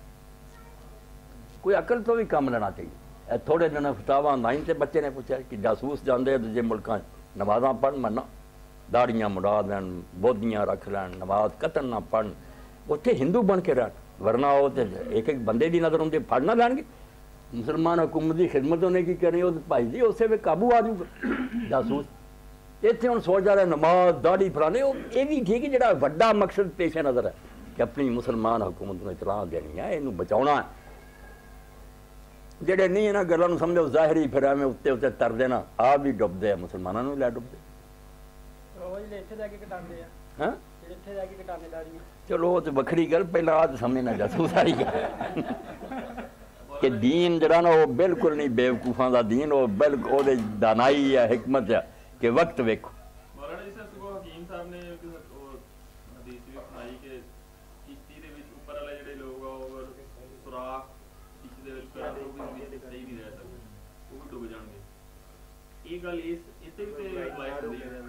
ਕੋਈ ਅਕਲ ਤੋਂ ਵੀ ਕੰਮ ਲੈਣਾ ਚਾਹੀਦਾ। ਇਹ ਥੋੜੇ ਦਿਨ ਫਤਾਵਾ ਨਾਈਨ ਤੇ ਬੱਚੇ ਨੇ ਪੁੱਛਿਆ ਕਿ ਜਾਸੂਸ ਜਾਂਦੇ ਦੂਜੇ ਮੁਲਕਾਂ 'ਚ ਨਮਾਜ਼ਾਂ ਪੜ੍ਹਨ ਮੰਨਾ ਦਾੜੀਆਂ ਮੁੜਾ ਲੈਣ ਬੋਧੀਆਂ ਰੱਖ ਲੈਣ ਨਮਾਜ਼ ਕਤਲ ਨਾ ਪੜ੍ਹਨ ਉੱਥੇ ਹਿੰਦੂ ਬਣ ਕੇ ਰਹਿਣ ਵਰਨਾ ਉਹ ਤੇ ਇੱਕ ਇੱਕ ਬੰਦੇ ਦੀ ਨਜ਼ਰ ਹੁੰਦੀ ਫੜ ਨਾ ਲੈਣਗੇ। ਮੁਸਲਮਾਨ ਹਕੂਮਤ ਦੀ ਖਿਦਮਤ ਉਹਨੇ ਕੀ ਕਰਨੀ ਉਹ ਭਾਈ ਜੀ ਉਸੇ ਵੇ ਕਾਬੂ ਆ ਜਾਊਗਾ ਜਾਸੂਸ। ਇੱਥੇ ਹੁਣ ਸੋਚ ਜਾ ਰਿਹਾ ਨਮਾਜ਼ ਦਾੜੀ ਫਲਾਣੇ ਉਹ ਇਹ ਵੀ ਠੀਕ ਜਿਹੜਾ ਵੱਡਾ ਮਕਸਦ ਪੇਸ਼ ਨਜ਼ਰ ਹੈ کہ اپنی مسلمان حکومت کو اطلاع دینی ہے، یہ بچاؤنا ہے۔ جڑے نہیں یہاں گلوں سمجھو ظاہری پھر ایویں اتنے اتنے تر دینا، آپ بھی ڈبدے مسلمانوں بھی لے ڈبدے۔ ہاں چلو وہ تو وکھری گل، پہلے آج سمجھنا جاسوس والی گل کہ دین جڑا نا وہ بالکل نہیں بیوقوفاں دا دین، وہ بالکل وہ دانائی ہے، حکمت ہے کہ وقت ویکھو۔ مولانا جی صاحب کو حکیم صاحب نے حدیث بھی سنائی کہ کشتی دے وچ اوپر والے جڑے لوگ آ وہ سوراخ کشتی دے وچ کرن تو بھی صحیح نہیں رہ سکتے، وہ بھی ڈوب جان گے۔ یہ گل اس اتنے بھی تے لائق ہوئی ہے۔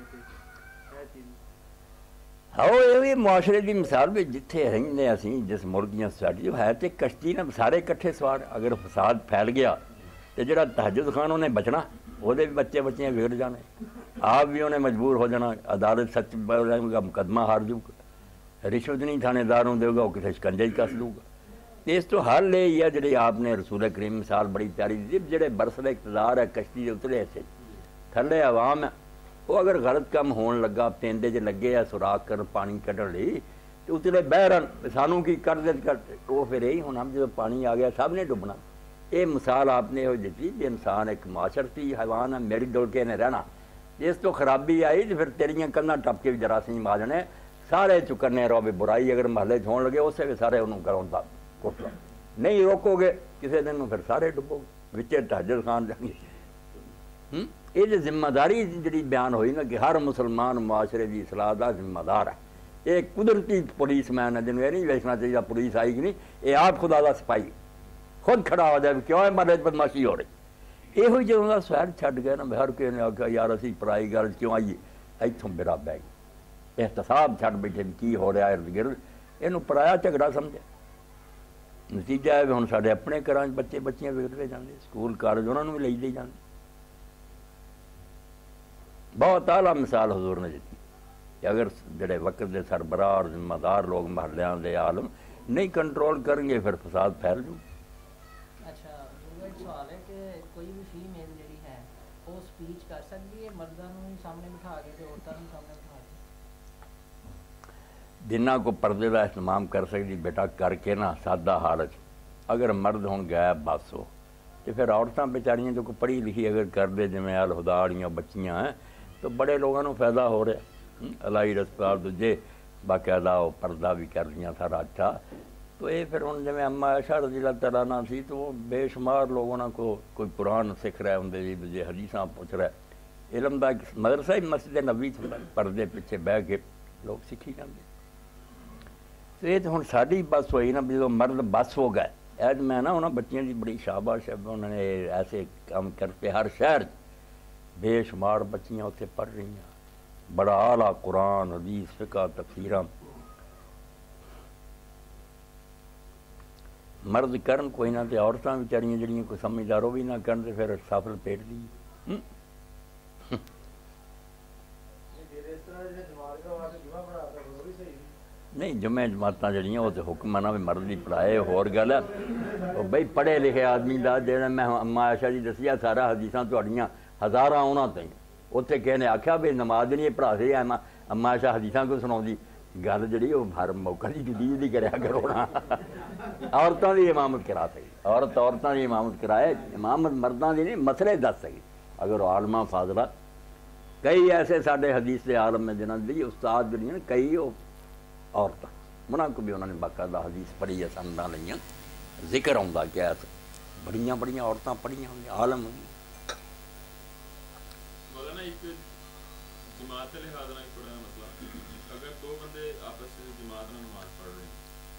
ہاں یہ بھی معاشرے کی مثال بھی جتھے رہنے اسی جس ملک کی سوسائٹی ہے تے کشتی نا سارے کٹھے سوار، اگر فساد پھیل گیا تو جڑا تہجد خان انہیں بچنا، وہ بھی بچے بچیاں بگڑ جانے، آپ بھی انہیں مجبور ہو جانا، عدالت سچ گا مقدمہ ہار دوں گا، رشوت نہیں تھانے داروں دے گا، وہ کسی شکنجے ہی کس دوں گا۔ اس تو حل یہ ہے جڑی آپ نے رسول کریم مثال بڑی پیاری دی، جڑے برسر اقتدار ہے کشتی دے اتلے ایسے تھلے عوام ہے، وہ اگر غلط کام ہون لگا پیندے جے لگے ہے سوراخ کر پانی کڈن لئی تو اتنے بہرن سانوں کی کر دے کر وہ پھر یہی ہونا جب پانی آ گیا سب نے ڈبنا۔ یہ مثال آپ نے وہ دیتی کہ انسان ایک معاشرتی حیوان ہے، میری ڈول کے نے رہنا، جس تو خرابی آئی تو پھر تیریاں کناں ٹپ کے بھی جراثیم آ جانے، سارے چکرنے رو بھی برائی اگر محلے ہون لگے اسے بھی سارے انہوں کروں تا کٹ لو، نہیں روکو گے کسی دن پھر سارے ڈبو گے، وچے تہجد خان جائیں گے۔ یہ جو ذمہ داری جڑی بیان ہوئی نا کہ ہر مسلمان معاشرے کی اصلاح کا ذمہ دار ہے، یہ قدرتی پولیس مین ہے جنہوں یہ نہیں ویسنا چاہیے پولیس آئی کہ نہیں، یہ آپ خدا کا سپاہی خود کھڑا ہو جائے کیوں ہے مرے بدماشی ہو رہی۔ یہ جدوں کا سیر چھڈ گئے نا ہر کوئی نے آخیا یار اسی پرائی گل کیوں آئیے، اتوں میرا بہ گئی احتساب چھڈ بیٹھے کی ہو رہا ارد گرد، یہ پرایا جھگڑا سمجھا۔ نتیجہ ہے ہوں سارے اپنے گھر بچے بچیاں بگڑتے جاتے، سکول کالج انہوں نے بھی لے جاتے۔ بہت اعلیٰ مثال حضور نے دیتی کہ اگر جڑے وقت دے سربراہ اور ذمہ دار لوگ محلیاں دے عالم نہیں کنٹرول کریں گے پھر فساد پھیل جائے۔ اچھا ایک سوال ہے کہ کوئی بھی فیمیل جڑی ہے وہ سپیچ کر سکتی ہے مردوں کو سامنے بٹھا کے تے عورتوں کو سامنے بٹھا کے؟ جنہ کو پردے کا اہتمام کر سکتی بیٹا کر کے نا سادہ حالت، اگر مرد ہوں غائب بس ہو تو پھر عورتیں بیچاریاں جو کو پڑھی لکھی اگر کر دے جویں الہدا والیاں بچیاں ہیں تو بڑے لوگوں کو فائدہ ہو رہا، الائی رسپال دوجے باقاعدہ وہ پردہ بھی کر دیا سارا اچھا۔ تو یہ پھر ہوں جی اما عائشہ رضی اللہ تعالیٰ عنہ سی تو وہ بے شمار لوگوں کو کوئی قرآن سکھ رہے ہوں جی دوجے حدیثاں پوچھ رہے، علم کا مدرسہ ہی مسجد نبوی تھا، پردے پیچھے بہ کے لوگ سیکھی جاتے۔ تو یہ تو ہوں ساری بس ہوئی نا جب مرد بس ہو گئے، ایج میں نا انہوں بچیاں کی بڑی شاباش ہے، انہوں نے ایسے کام کرتے ہر شہر بے شمار بچیاں اتنے پڑھ رہی ہیں، بڑا اعلیٰ قرآن حدیث فقہ تفسیراں مرد کرن کوئی نہ تے عورتاں بیچاریاں جڑیاں کوئی سمجھدار وہ بھی نہ کرن تے پھر سافل پیٹ دی۔ نہیں جمعہ جماعتاں جڑیاں وہ تو حکم ہے نا بھی مرد بھی پڑھائے، ہور گل ہے وہ بھائی پڑھے لکھے آدمی دا جہاں میں اما عائشہ جی دسیا سارا حدیثاں تہاڈیاں ہزاراں انہاں تائیں، اتنے کہنے آخیا بھی نماز نہیں پڑھا سی اما اما عائشہ حدیثاں کو سناؤں گل جڑی وہ ہر موقع کی جدید نہیں کریا کرو نا، عورتوں کی امامت کرا سکی، عورت عورتوں کی امامت کرائے، امامت مردوں کی نہیں مسئلے دس سکی۔ اگر عالمہ فاضلہ کئی ایسے سارے حدیث کے عالم میں جنہوں نے استاد جڑی ہیں کئی وہ عورتیں انہوں کو بھی انہوں نے باقاعدہ حدیث پڑھی ہے، سنداں لئیاں ذکر آتا کیا بڑیاں بڑیاں عورتیں پڑھیاں ہوئی عالم ہوئی۔ مولانا ایک جماعت کے لحاظ ایک بڑا مسئلہ، اگر دو بندے آپس میں جماعت میں نماز پڑھ رہے ہیں،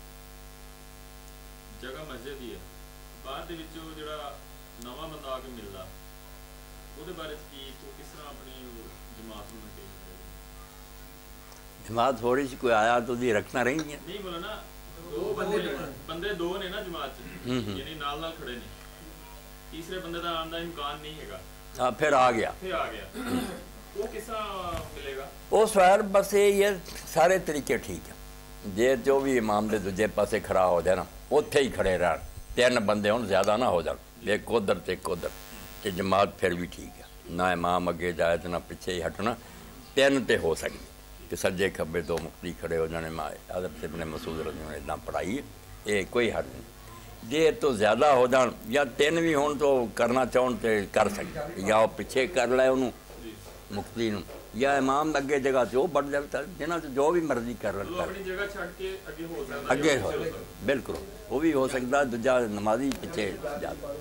جگہ مسجد ہی ہے، بعد جڑا نواں بندہ آ کے ملتا وہ بارے کی وہ کس طرح اپنی جماعت میں مینٹین کرے گا؟ جماعت تھوڑی سی کوئی آیا تو دی رکھنا رہی ہیں نہیں بولا نا دو بندے بندے دو نے نا جماعت یعنی نال نال کھڑے نے، تیسرے بندے کا آن کا امکان نہیں ہے گا، پھر آ گیا پھر آ گیا وہ کس طرح ملے گا؟ اس ویر بس یہ ہے سارے طریقے ٹھیک ہیں، جے جو بھی امام دے دوجے پاسے کھڑا ہو جائے نا اتنے ہی کھڑے رہن، تین بندے ہوں زیادہ نہ ہو جان، ایک ادھر تے ایک ادھر، کہ جماعت پھر بھی ٹھیک ہے، نہ امام اگے جائے تو نہ پیچھے ہی ہٹنا، تین تے ہو سکتی۔ کہ سجے کھبے دو مفتی کھڑے ہو جانے میں حضرت ابن مسعود رضی اللہ عنہ اتنا پڑھائی ہے یہ کوئی حرج نہیں جے تو زیادہ ہو جان یا تین بھی ہون تو کرنا چاہن تو کر سکتے یا وہ پیچھے کر لے انہوں مفتی نوں یا امام اگے جگہ سے وہ بڑھ جائے جنہ سے جو بھی مرضی کر رہا اگے ہو بالکل وہ بھی ہو سکتا دوجا نمازی پیچھے جاتا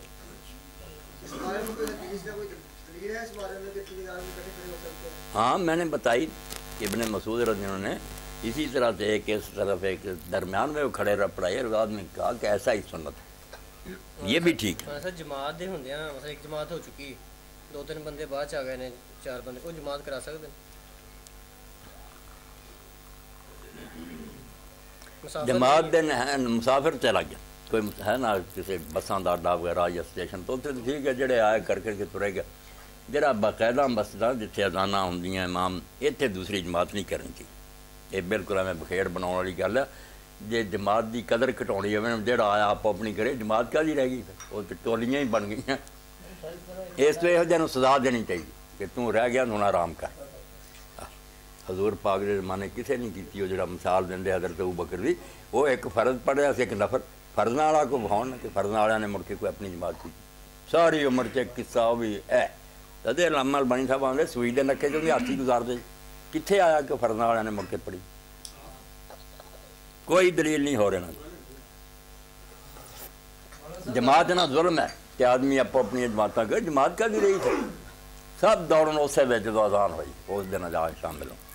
ہاں میں نے بتائی ابن مسعود رضی اللہ عنہ نے اسی طرح سے ایک اس طرف ایک درمیان میں وہ کھڑے رہ پڑھائی اور بعد میں کہا کہ ایسا ہی سنت ہے یہ بھی ٹھیک ہے جماعت دے ہوندے ہیں ایک جماعت ہو چکی دو تین بندے بعد چ آ گئے نے چار بندے وہ جماعت کرا سکتے ہیں جماعت دن ہے مسافر چلا گیا کوئی ہے نا کسی بساں دا اڈا وغیرہ یا اسٹیشن تو اتنے ٹھیک ہے جڑے آئے کر کر کے ترے گئے جڑا باقاعدہ مسجداں جتھے اذاناں ہوندیاں امام اتنے دوسری جماعت نہیں کرنی چاہیے یہ بالکل ہمیں بخیر بناؤ والی گل ہے جی جماعت دی قدر گھٹاؤنی ہوے جڑا آیا آپ اپنی کرے جماعت کا رہ گئی وہ تو ٹولیاں ہی بن گئی اس تو یہ جہاں سزا دینی چاہیے کہ توں رہ گیا تو آرام کر حضور پاک دے زمانے کسے نہیں کیتی وہ جڑا مثال دے حضرت ابوبکر دی وہ ایک فرض پڑھیا سی ایک نفر فرضاں والا کو بہاؤ کہ فرضاں والوں نے مڑ کے کوئی اپنی جماعت کی ساری عمر چ قصہ وہ بھی ہے تدے علامہ البانی صاحب آدھے سوئی دے نکے چ ہاتھی گزار دے کتنے آیا کہ فرضاں والوں نے مڑ کے پڑھی کوئی دلیل نہیں ہو رہا جماعت نہ ظلم ہے کہ آدمی آپ اپنی جماعتیں کر جماعت کا بھی رہی تھی سب دوڑن اسے وچ جو آزان ہوئی اس دن جا شامل ہوں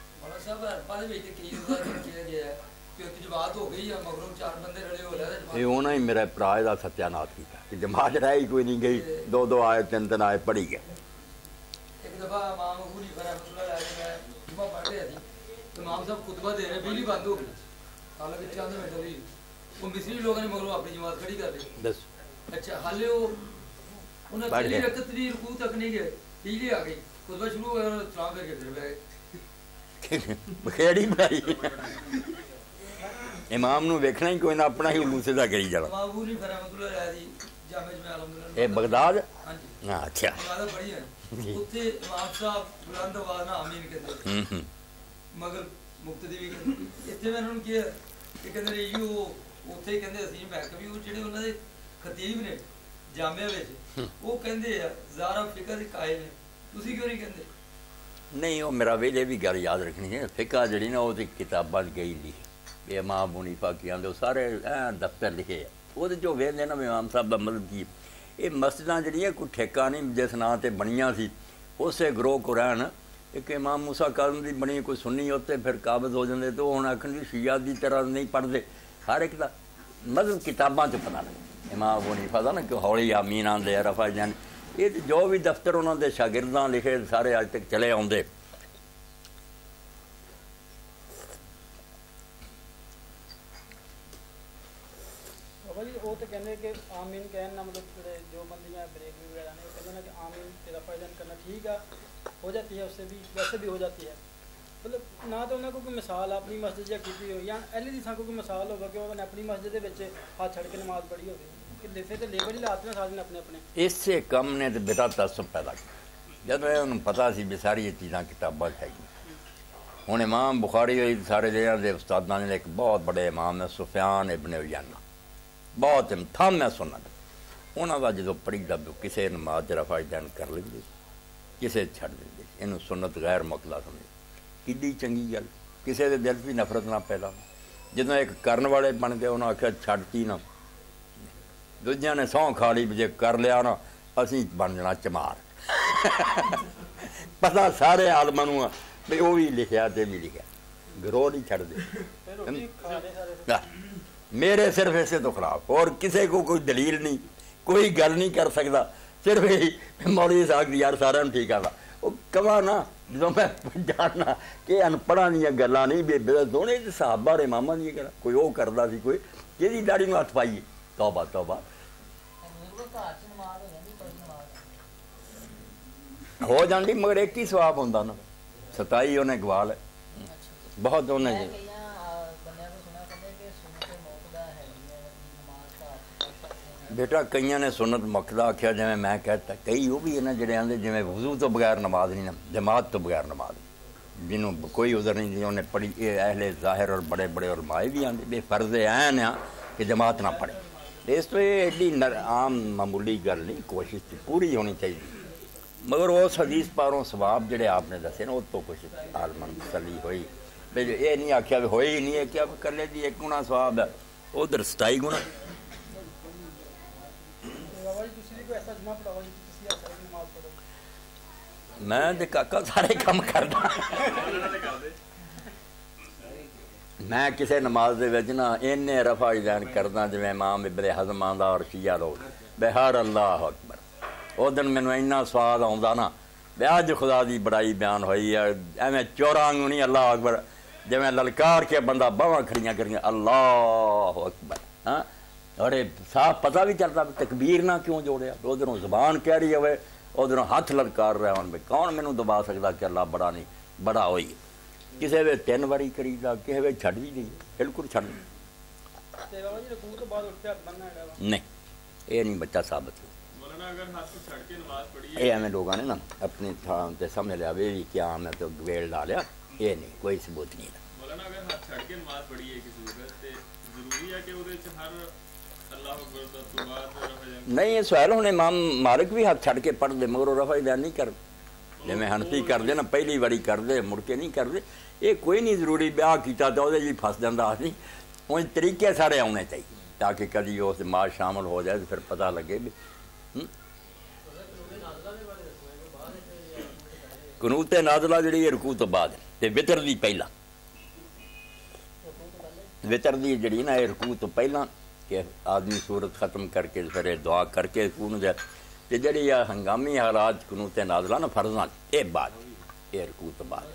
یہ ہونا ہی میرا پرائے کا ستیانات کیا کہ جماعت رہ ہی کوئی نہیں گئی دو دو آئے تین تین آئے پڑھی گئے ایک دفعہ امام ابو حنیفہ رحمۃ اللہ علیہ میں جمعہ پڑھ رہے تھے امام صاحب خطبہ دے رہے بجلی بند ہو گئی حالانکہ چند منٹ ہوئی وہ مصری لوگوں نے مگر اپنی جماعت کھڑی کر دی اچھا حالے وہ انہیں پہلی رکعت بھی رکوع تک نہیں گئے بجلی آ گئی خطبہ شروع ہو گیا اور سلام کر کے پھر بیٹھ گئے بخیڑی بھائی امام نو ویکھنا ہی کوئی نہ اپنا ہی الو سیدھا کری جانا امام ابو حنیفہ رحمۃ اللہ علیہ دی جامع میں الحمدللہ اے بغداد ہاں جی ہاں اچھا بغداد پڑھی ہے اوتھے امام صاحب بلند آواز نال آمین کہندے ہن مگر مقتدی بھی کہندے ایتھے میں انہوں نے کیا کہ کہندے رہی وہ اوتھے کہندے اسی میں کہ وہ جڑے انہاں دے خطیب نے جامع وچ وہ کہندے زارا فقہ دے قائل نے تسی کیوں نہیں کہندے نہیں وہ میرا ویلے بھی گل یاد رکھنی ہے فقہ جڑی نا وہ کتاباں گئی لکھی یہ امام ابو حنیفہ کی آندے سارے دفتر لکھے ہے وہ جو ویندے نا امام صاحب دا مطلب کی یہ مسجداں جڑیاں کوئی ٹھیکہ نہیں جس نا تے بنیاں سی اسے گروہ کو رہن ایک امام موسیٰ کاظم دی بنی کوئی سنی ہوتے پھر قابض ہو جاندے تو ہن آکھن دی شیعہ دی طرح نہیں پڑھدے ہر ایک دا مطلب کتاباں چ پتہ لگے امام ابو حنیفہ دا نا کہ ہولی آمین آندے رفع جان یہ جو بھی دفتر انہوں دے شاگرداں لکھے سارے اج تک چلے آندے جی وہ تو کہنے کہ آمین کہنا مطلب جو بندیاں بریک وغیرہ نے وہ کہنا کہ آمین تیرا فائدہ کرنا ٹھیک ہے ہو جاتی ہے اس سے بھی ویسے بھی ہو جاتی ہے مطلب نہ تو انہیں کوئی مثال اپنی مسجد یا کی ہو یا اہلی دی کوئی مثال ہوگا کہ انہوں نے اپنی مسجد کے ہاتھ چھڑ کے نماز پڑھی ہوگی کہ لفے تو لیبر ہی لاتے ہیں سارے نے اپنے اپنے اس سے کم نے تو بیٹا تعصب پیدا کیا جب انہوں پتا سی بھی ساری یہ چیزاں کتاباں چاہیے ہوں امام بخاری ہوئی سارے جہاں کے استادوں نے ایک بہت بڑے امام ہے سفیان ابن عیینہ بہت تھم میں سننا انہوں کا جدو پڑھی جب کسی نماز رفع دین کر لیں گے کسے چھڑ دیں گے یہ سنت غیر مقلا سمجھ کڈی چنگی گل کسی کے دل بھی نفرت نہ پیدا ہو جدو ایک کرن والے بن گئے انہوں نے آخیا چھڑتی نہ دوجیاں نے سਹੁੰ کھا لی جے کر لیا نا اسی بن جانا چمار پتا سارے عالماں نوں بھی وہ بھی لکھیا تے بھی لکھیا گروہ نہیں چھڑ دے میرے صرف اسے تو خلاف اور کسی کو کوئی دلیل نہیں کوئی گل نہیں کر سکتا صرف یہی مولوی صاحب یار سارا ٹھیک آتا وہ کہا نا جدو میں جاننا کہ انپڑھاں دیا گلاں نہیں بے دونوں صحابہ اور اماماں دیا گلاں کوئی وہ کرتا سی کوئی کہ داڑھی میں ہاتھ پائیے توبہ توبہ ہو جاندی مگر ایک ہی سواب ہوندہ نا ستائی انہیں گوال ہے بہت انہیں بیٹا کئی نے سنت مقدہ آخیا جی میں کہتا کئی وہ بھی ہے نا جڑے آدھے جی وضو تو بغیر نماز نہیں نا جماعت تو بغیر نماز نہیں جنہوں کوئی عذر نہیں جنہوں نے پڑھی یہ اہل ظاہر اور بڑے بڑے علماء بھی آتے بے فرض عین ہیں کہ جماعت نہ پڑھے. اس تو یہ ایڈی عام معمولی گل نہیں, کوشش پوری ہونی چاہیے. مگر اس حدیث پاروں ثواب جڑے آپ نے دسے نا اس تو کچھ عالمن تسلی ہوئی. یہ نہیں آخیا بھی ہوئی ہی نہیں ہے کہ اب کرلے دی ایک گنا ثواب ہے ادھر ستائی گنا. میں تے کاکا سارے کام کردا, میں کسے نماز دے وچ نا اینے رفع دین کردا جویں امام ابن حزم آندا اور شیعہ لوگ بہار اللہ اکبر. او دن مینوں اینا سواد آوندا نا بے اج خدا دی بڑائی بیان ہوئی ہے ایویں چوراں وانگوں نہیں اللہ اکبر جویں للکار کے بندہ باواں کھڑیاں کریاں اللہ اکبر. ہاں اور صاف پتہ بھی چلتا تکبیر نہ کیوں جوڑیا, ادھروں زبان کہہ رہی ہوئے ادھروں ہاتھ للکار رہے ہون بھائی کون مینوں دبا سکتا کہ اللہ بڑا نہیں بڑا ہوئی. کسی وے تین واری کری دا کسی وے چھڑ بھی نہیں بالکل چھڑ نہیں نہیں یہ نہیں بچہ ثابت یہ ایویں لوگوں نے نا اپنی تھان تے سمجھ لیا بھی کیا میں تو گویل ڈالیا, یہ نہیں کوئی ثبوت نہیں. نہیں یہ سوال ہونے امام مالک بھی ہاتھ چھڑ کے پڑھ دے مگر رفع دین نہیں کر جی میں حنفی کر دے نا پہلی واری کر دے مڑ کے نہیں کر دے. یہ کوئی نہیں ضروری بیاہ کیتا تو وہ جی پھس جاتا نہیں ان طریقے سارے آنے چاہیے تاکہ کدی اس ماں شامل ہو جائے تو پھر پتہ لگے بھی. قنوت نازلہ جڑی ہے رکوع تو بعد تے وتر دی پہلا وتر دی جڑی نا یہ رکوع تو پہلا کہ آدمی صورت ختم کر کے پھر دعا کر کے رکوع نو جائے تے جڑی یہ ہنگامی حالات قنوت نازلہ نا فرضاں اے بعد یہ رکوع تو بعد.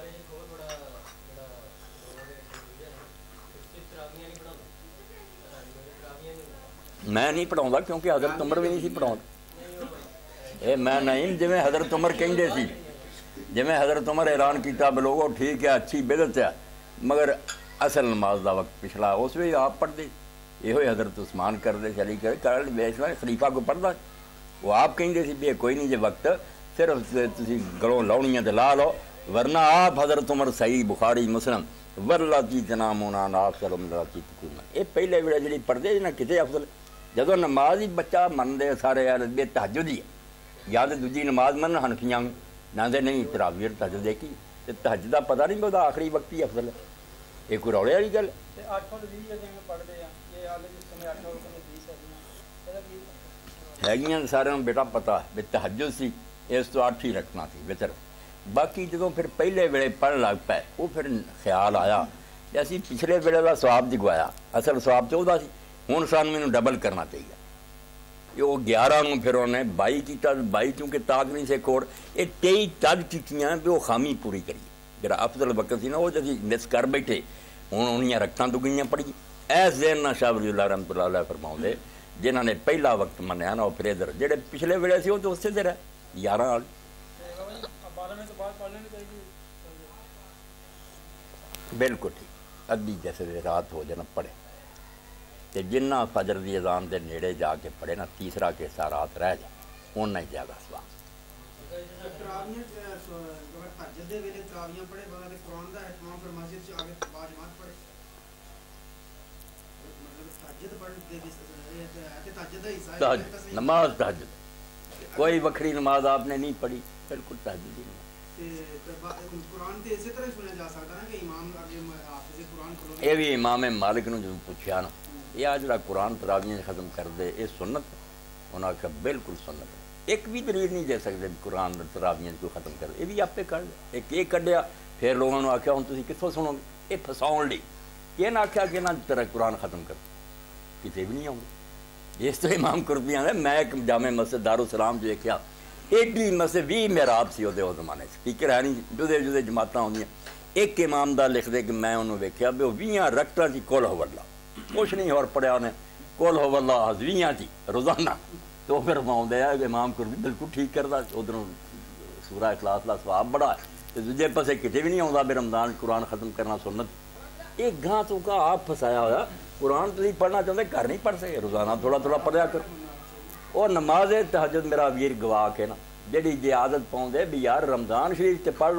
میں نہیں پڑھاؤں کیونکہ حضرت عمر بھی نہیں سی پڑھاؤں. اے میں نہیں جویں حضرت عمر کہندے سی جویں حضرت عمر اعلان کیتا بھی لوگو ٹھیک ہے اچھی بدعت ہے مگر اصل نماز دا وقت پچھلا اس وی آپ پڑھ دے یہ ہوئے حضرت عثمان کر دے چلی کر کر بیسنا خلیفہ کو پڑھدا وہ آپ کہندے سی بھی کوئی نہیں جے وقت صرف تسی گلوں لاؤنیاں تے لا لو ورنہ آپ حضرت عمر صحیح بخاری مسلم واللہ تنامون ناصر امراتی تکون یہ پہلے ویڑے جڑی پڑھدے نا کتے افضل جدوں نماز ہی بچہ منتے سارے بے تہجد ہی ہے یا تو دوجی نماز من حنفیاں نہ دے نہیں تراویح تہجد دیکھی تے تہجد دا پتہ نہیں کہ آخری وقت ہی افضل ہے. یہ کوئی روڑے والی گل ہے سارے بیٹا پتا بھی تہجد سی اس تو اٹھ ہی رکھنا سی وتر. باقی جدوں پھر پہلے ویلے پڑھ لگ پے وہ پھر خیال آیا کہ اسی پچھلے ویلے کا سواب جگوایا اصل سواب چودہ سی ہوں سانو مینوں ڈبل کرنا چاہیے. یہ وہ گیارہ نو پھر انہیں بائی کیتا بائی کیونکہ تاک نہیں سے کوڑ یہ تئی تد کیتیاں بھی وہ خامی پوری کریے جڑا افضل وقت سی نا وہ جی مس کر بیٹھے ہوں انہیں رکھتاں دگنیاں پڑھی ایس ذہن نہ شاہ ولی اللہ رحمۃ اللہ علیہ فرماؤں دے جنہوں نے پہلا وقت منیا نا وہ پھر ادھر جڑے پچھلے ویلے سی وہ تو اسی دے رہے گیارہ وال بالکل ٹھیک ادھی جیسے رات ہو جانا پڑھے تے جنہ فجر دی اذان دے نیڑے جا کے پڑھے نا تیسرا کے سا رات رہ جائے اُنہ ہی زیادہ سواب. تہجد نماز تہجد کوئی وکری نماز آپ نے نہیں پڑھی بالکل تہجد ہی نماز. یہ بھی امام مالک نے جو پوچھا نا یہ آج جڑا قرآن تراویح ختم کر دے یہ سنت انہوں نے کہا بالکل سنت ہے. ایک بھی دلیل نہیں دے سکتے قرآن تراویح کو ختم کر دے یہ بھی آپ پہ کر دے ایک یہ کڈیا پھر لوگوں نے آخیا ہوں تھی کتوں سنو گے یہ فساؤ لی یہ نہ آخیا کہ نہ تیرا قرآن ختم کر کسی بھی نہیں آؤں گے. اس تو امام قرطبی آدھے میں ایک جامع مسجد دارالسلام جو دیکھا ایڈی مسجد بھی محراب سی وہ زمانے سپیکر ہے نہیں جدے جدے جماعتیں آدی ایک امام دا لکھ دے کہ میں انہوں ویکیا بھی وہ ویاں رکھتا سی کل ہو اللہ کچھ نہیں اور پڑھیا انہیں کل ہو اللہ ویاں تھی روزانہ تو پھر ماؤں دے کہ امام قرطبی بالکل ٹھیک کرتا ادھروں سورہ اخلاص لا ثواب بڑا ہے دوجے پاسے کتے بھی نہیں آتا بھی رمضان قرآن ختم کرنا سنت ایک گاں تو کا آپ پھسایا ہوا قرآن تو نہیں پڑھنا چاہتے گھر نہیں پڑھ سکے روزانہ تھوڑا تھوڑا پڑھیا کرو اور نماز تہجد میرا ویر گواہ کے نا جیڑی جی عادت پاؤں دے بھی یار رمضان شریف تے پڑھ لو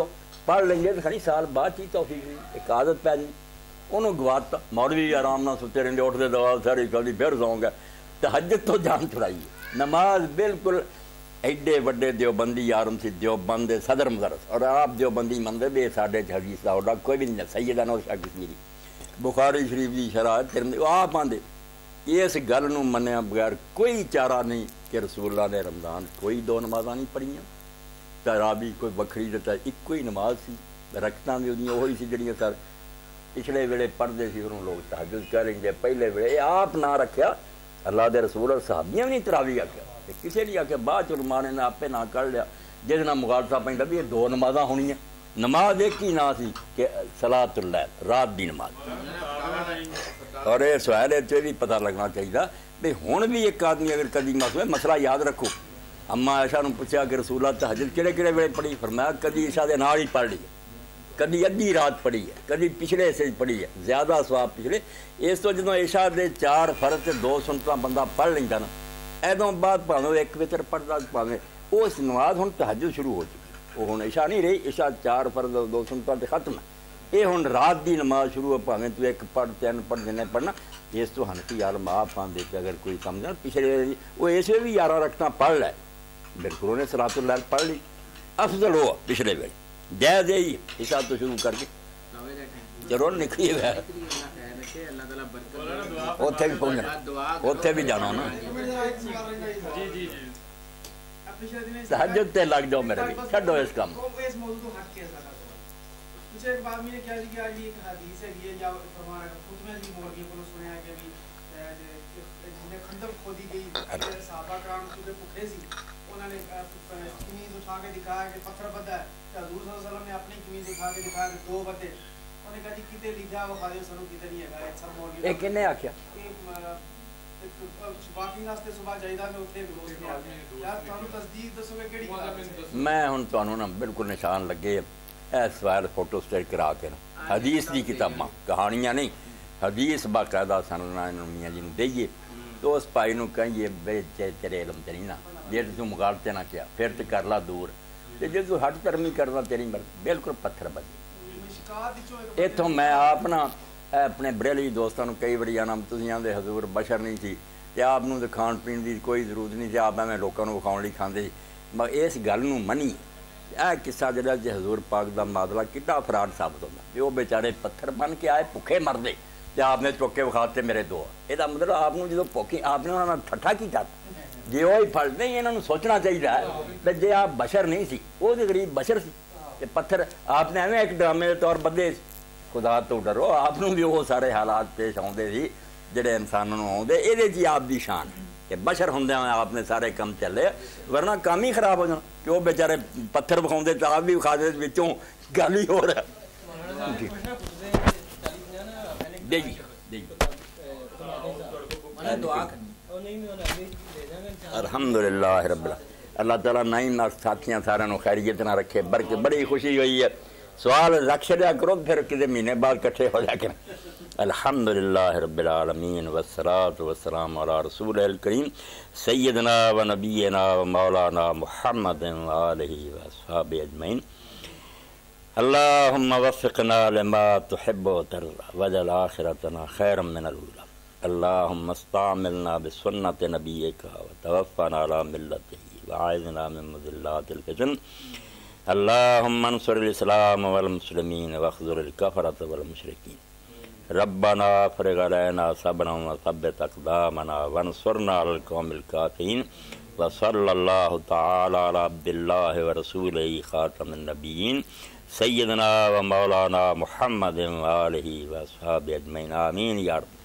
پڑھ لیں گے تو کھڑی سال بعد چی توفیق نہیں، ایک عادت پی جی انہوں گواتا مولوی آرام نہ ستے رہتے اٹھتے دوا ساری کبھی پھر سو گئے تہجد تو جان چھڑائی نماز بالکل ایڈے وڈے دیوبندی یارم سی دیوبند صدر مدرس اور آپ دیوبندی مندے بے ساڈے حدیث دا اوڈا کوئی بھی نہیں سیدہ نو شاہ کشمیری بخاری شریف دی شرح ترمذی آپ آندے اس گل نو منیا بغیر کوئی چارہ نہیں کہ رسول اللہ نے رمضان کوئی دو نمازاں نہیں پڑھیاں تراوی کوئی بکھری دیتا ایک کوئی نماز سی رکھتاں بھی اودیاں وہی سی جڑیاں سر پچھلے ویلے پڑھتے سی انہوں لوگ تہجد کریں گے پہلے ویلے آپ نہ رکھیا اللہ دے رسول اور صحابیاں بھی نہیں تراوی آکھیا کسی نہیں آکھیا بعد چ علماء نے آپ نہ کر لیا جس نہ مغالطہ پیندا بھی یہ دو نمازاں ہونیاں نماز ایک ہی نہ سی کہ صلاۃ اللیل رات دی نماز اور یہ سوال ہے بھی پتہ لگنا چاہیے بھئی ہن بھی ایک آدمی اگر کدی مسئلہ یاد رکھو اما عائشہ نے پوچھا کہ رسول اللہ تہجد کہڑے کہڑے ویلے پڑھی فرمایا کدی عشاء دے نال ہی پڑھ لی کدی ادھی رات پڑھی ہے کدی پچھلے حصے پڑھی ہے زیادہ سواب پچھلے اس تو جدوں عشاء دے چار فرض تے دو سنتاں بندہ پڑھ لیندا نا ایدوں بعد بھاویں ایک وتر پڑھدا بھاویں اس نماز ہن تہجد شروع ہو چکی وہ ہن عشاء نہیں رہی عشاء چار فرض دو سنتاں تے ختم ہے یہ ہن رات دی نماز شروع ہو بھاویں تو ایک پڑھ تین پڑھ دینے پڑھنا اس تو حنفی عالم آپ آندے کہ اگر کوئی سمجھا پچھلے وہ اسے بھی یارہ رکھنا پڑھ لے بالکل انہیں صلاۃ اللیل پڑھ لی افضل ہوا پچھلے ویلے جائز یہی عشاء تو شروع کر کے ضرور نکلی ہوئے اتنے بھی پہنچنا اتنے بھی جانا نا تہجد تے لگ جاؤ میرے بھی چھڈو اس کام انہوں نے کمیز اٹھا کے دکھایا کہ پتھر بدا ہے حضور صلی اللہ علیہ وسلم نے اپنی کمیز اٹھا کے دکھایا کہ دو بدے انہوں نے کہا جی کتے لیجا وہ خالی سنو کتے نہیں ہے ایک سر مولوی ایک کنے آکھیا باقی راستے صبح جائیدہ میں اتنے گروز نے آگے یار تانوں تصدیق دسو گے کیڑی میں ہن تانوں نا بالکل نشان لگے اے سوال فوٹو سٹیٹ کرا کے حدیث دی کتاباں کہانیاں نہیں حدیث باقاعدہ سننا میاں جی نوں دئیے تو اس پائی نوں کہیے بے تیرے علم تے نہیں نا جے تو مغالطے نہ کیا پھر تو کر لا دور تے جے تو ہٹ ترمی کرنا تیری مرضی بالکل پتھر بجے اتوں میں آپ نا اپنے بریلوی دوستوں کئی بڑی آنا تسی آندے حضور بشر نہیں سی تے آپ نوں تے کھان پین دی کوئی ضرورت نہیں سی آپ میں لوکاں نوں وکھاؤن لئی کھاندے سی مگر اس گل نوں منی اے قصہ جڑا جے حضور پاک دا معادلہ کڈا افراد ثابت ہوندا کہ وہ بیچارے پتھر بن کے آئے بھوکے مردے تے آپ نے چوک کے وکھاتے میرے دو یہ مطلب آپ نے جدوں بھوکے آپ نے انہاں نال ٹھٹھا کیتا جی وہی پھل نہیں انہوں سوچنا چاہیے کہ جی آپ بشر نہیں سی وہ تو غریب بشر سی کہ پتھر آپ نے ایویں ایک ڈرامے کے طور بدے خدا تو ڈرو آپ بھی وہ سارے حالات پیش آتے سی جڑے انسانوں آتے یہ جی آپ دی شان کہ بشر ہوں آپ نے سارے کام چلے ورنہ کام ہی خراب ہو جانا کہ وہ بیچارے پتھر بکھاؤں تو آپ بھی بکھا دے بچوں گل ہی ہو رہا جی جی الحمدللہ رب العالمین اللہ تعالیٰ نائن ساتھیاں سارے خیریت نہ رکھے برکت بڑی خوشی ہوئی ہے سوال رکھ چڑیا کرو پھر کسی مہینے بعد کٹھے ہو جا کر الحمدللہ رب العالمین والصلاة والسلام علی رسول الکریم سیدنا و نبینا و مولانا محمد و آلہ و اصحابہ اجمعین اللہم وفقنا لما تحب و ترضى وجعل آخرتنا خیرا من الاولی اللہم استعملنا بسنت نبیک وتوفنا علی ملتہ وعائذنا من مذلات الفتن اللہم انصر الاسلام والمسلمین واخذل الکفرۃ والمشرکین ربنا افرغ علینا صبرا وثبت اقدامنا وانصرنا علی القوم الکافرین وصلی اللہ تعالی علی عبد اللہ ورسولہ خاتم النبیین سیدنا و مولانا محمد و آلہ و اصحابہ اجمعین آمین یا رب